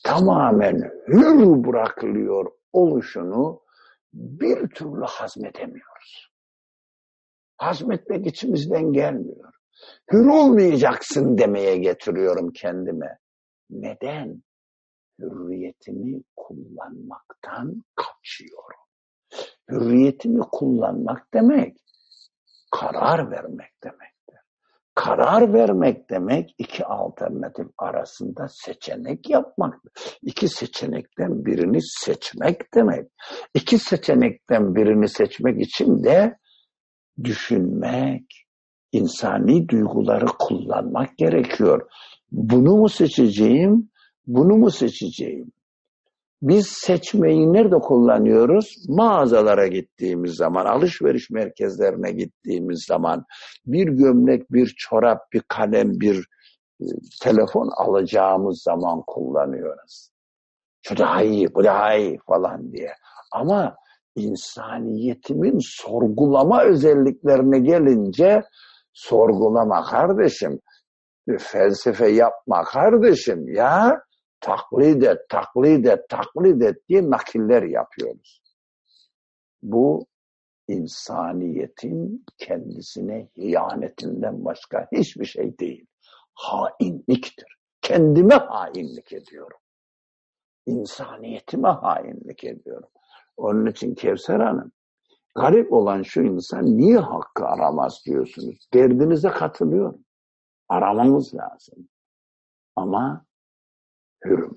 tamamen hür bırakılıyor oluşunu bir türlü hazmedemiyoruz. Hazmetmek içimizden gelmiyor. Hür olmayacaksın demeye getiriyorum kendime. Neden? Hürriyetimi kullanmaktan kaçıyorum. Hürriyetimi kullanmak demek, karar vermek demektir. Karar vermek demek iki alternatif arasında seçenek yapmaktır. İki seçenekten birini seçmek demek. İki seçenekten birini seçmek için de düşünmek, insani duyguları kullanmak gerekiyor. Bunu mu seçeceğim, bunu mu seçeceğim? Biz seçmeyi nerede kullanıyoruz? Mağazalara gittiğimiz zaman, alışveriş merkezlerine gittiğimiz zaman, bir gömlek, bir çorap, bir kalem, bir e, telefon alacağımız zaman kullanıyoruz. Şu daha iyi, bu daha iyi falan diye. Ama insaniyetimin sorgulama özelliklerine gelince, sorgulama kardeşim, felsefe yapma kardeşim ya, taklit et, taklit et, taklit et diye nakiller yapıyoruz. Bu insaniyetin kendisine hiyanetinden başka hiçbir şey değil. Hainliktir. Kendime hainlik ediyorum. İnsaniyetime hainlik ediyorum. Onun için Kevser Hanım, garip olan şu insan niye hakkı aramaz diyorsunuz. Derdinize katılıyorum. Aramamız lazım. Ama hürüm.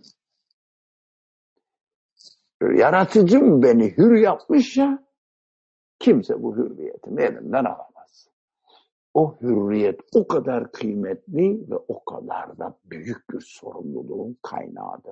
Yaratıcım beni hür yapmış ya, kimse bu hürriyetimi elimden alamaz. O hürriyet o kadar kıymetli ve o kadar da büyük bir sorumluluğun kaynağıdır.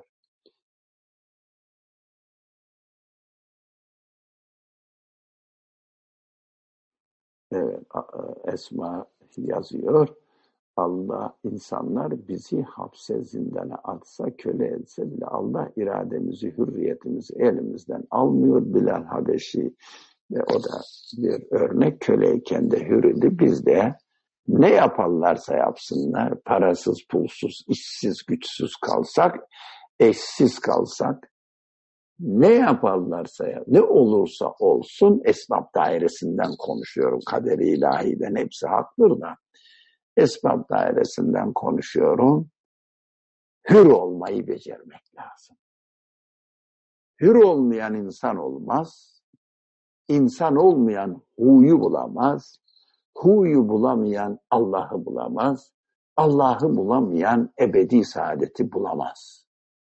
Evet, Esma yazıyor. Allah, insanlar bizi hapse, zindana atsa, köle etse bile Allah irademizi, hürriyetimizi elimizden almıyor. Bilal Habeşi ve o da bir örnek, köleyken de hür idi. Biz de ne yaparlarsa yapsınlar, parasız, pulsuz, işsiz, güçsüz kalsak, eşsiz kalsak, ne yaparlarsa ya, ne olursa olsun, esnaf dairesinden konuşuyorum. Kader-i ilahiden hepsi haklıdır da. Esbab dairesinden konuşuyorum. Hür olmayı becermek lazım. Hür olmayan insan olmaz. İnsan olmayan huyu bulamaz. Huyu bulamayan Allah'ı bulamaz. Allah'ı bulamayan ebedi saadeti bulamaz.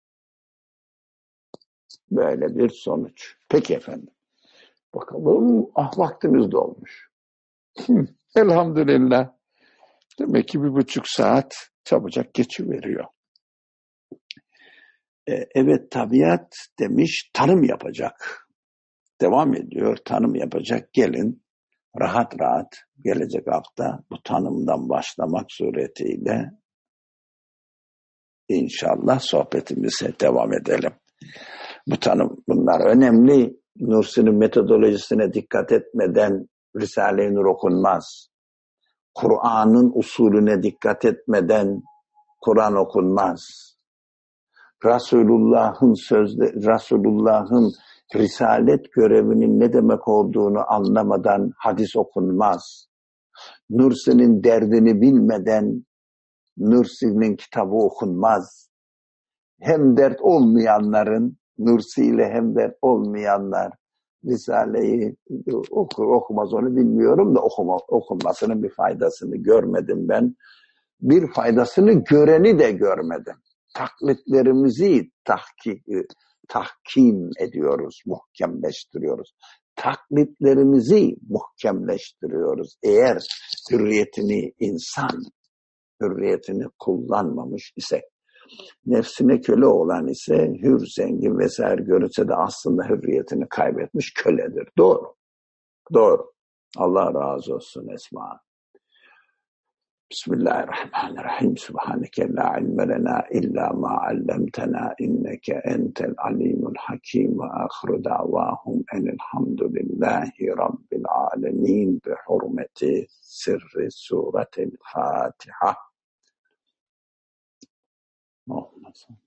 Böyle bir sonuç. Peki efendim. Bakalım, ah vaktimiz dolmuş. Elhamdülillah. Demek ki bir buçuk saat çabucak geçiveriyor. Ee, evet, tabiat demiş, tanım yapacak. Devam ediyor, tanım yapacak. Gelin rahat rahat gelecek hafta bu tanımdan başlamak suretiyle inşallah sohbetimize devam edelim. Bu tanım, bunlar önemli. Nursi'nin metodolojisine dikkat etmeden Risale-i Nur okunmaz. Kur'an'ın usulüne dikkat etmeden Kur'an okunmaz. Resulullah'ın sözde Resulullah'ın risalet görevinin ne demek olduğunu anlamadan hadis okunmaz. Nursi'nin derdini bilmeden Nursi'nin kitabı okunmaz. Hem dert olmayanların, Nursi ile hem dert olmayanlar Risale'yi okur okumaz onu bilmiyorum da okuma, okunmasının bir faydasını görmedim ben. Bir faydasını göreni de görmedim. Taklitlerimizi tahki, tahkim ediyoruz, muhkemleştiriyoruz. Taklitlerimizi muhkemleştiriyoruz. Eğer hürriyetini, insan hürriyetini kullanmamış ise, nefsine köle olan ise hür, zengin vesaire görünse de aslında hürriyetini kaybetmiş köledir. Doğru. Doğru. Allah razı olsun Esma. Bismillahirrahmanirrahim. Subhaneke la ilme lena illa ma allamtena inneke entel alimul hakim ve ahiru davahum enelhamdülillahi rabbil alemin bi hurmeti sirri suretil Fatiha. Oh,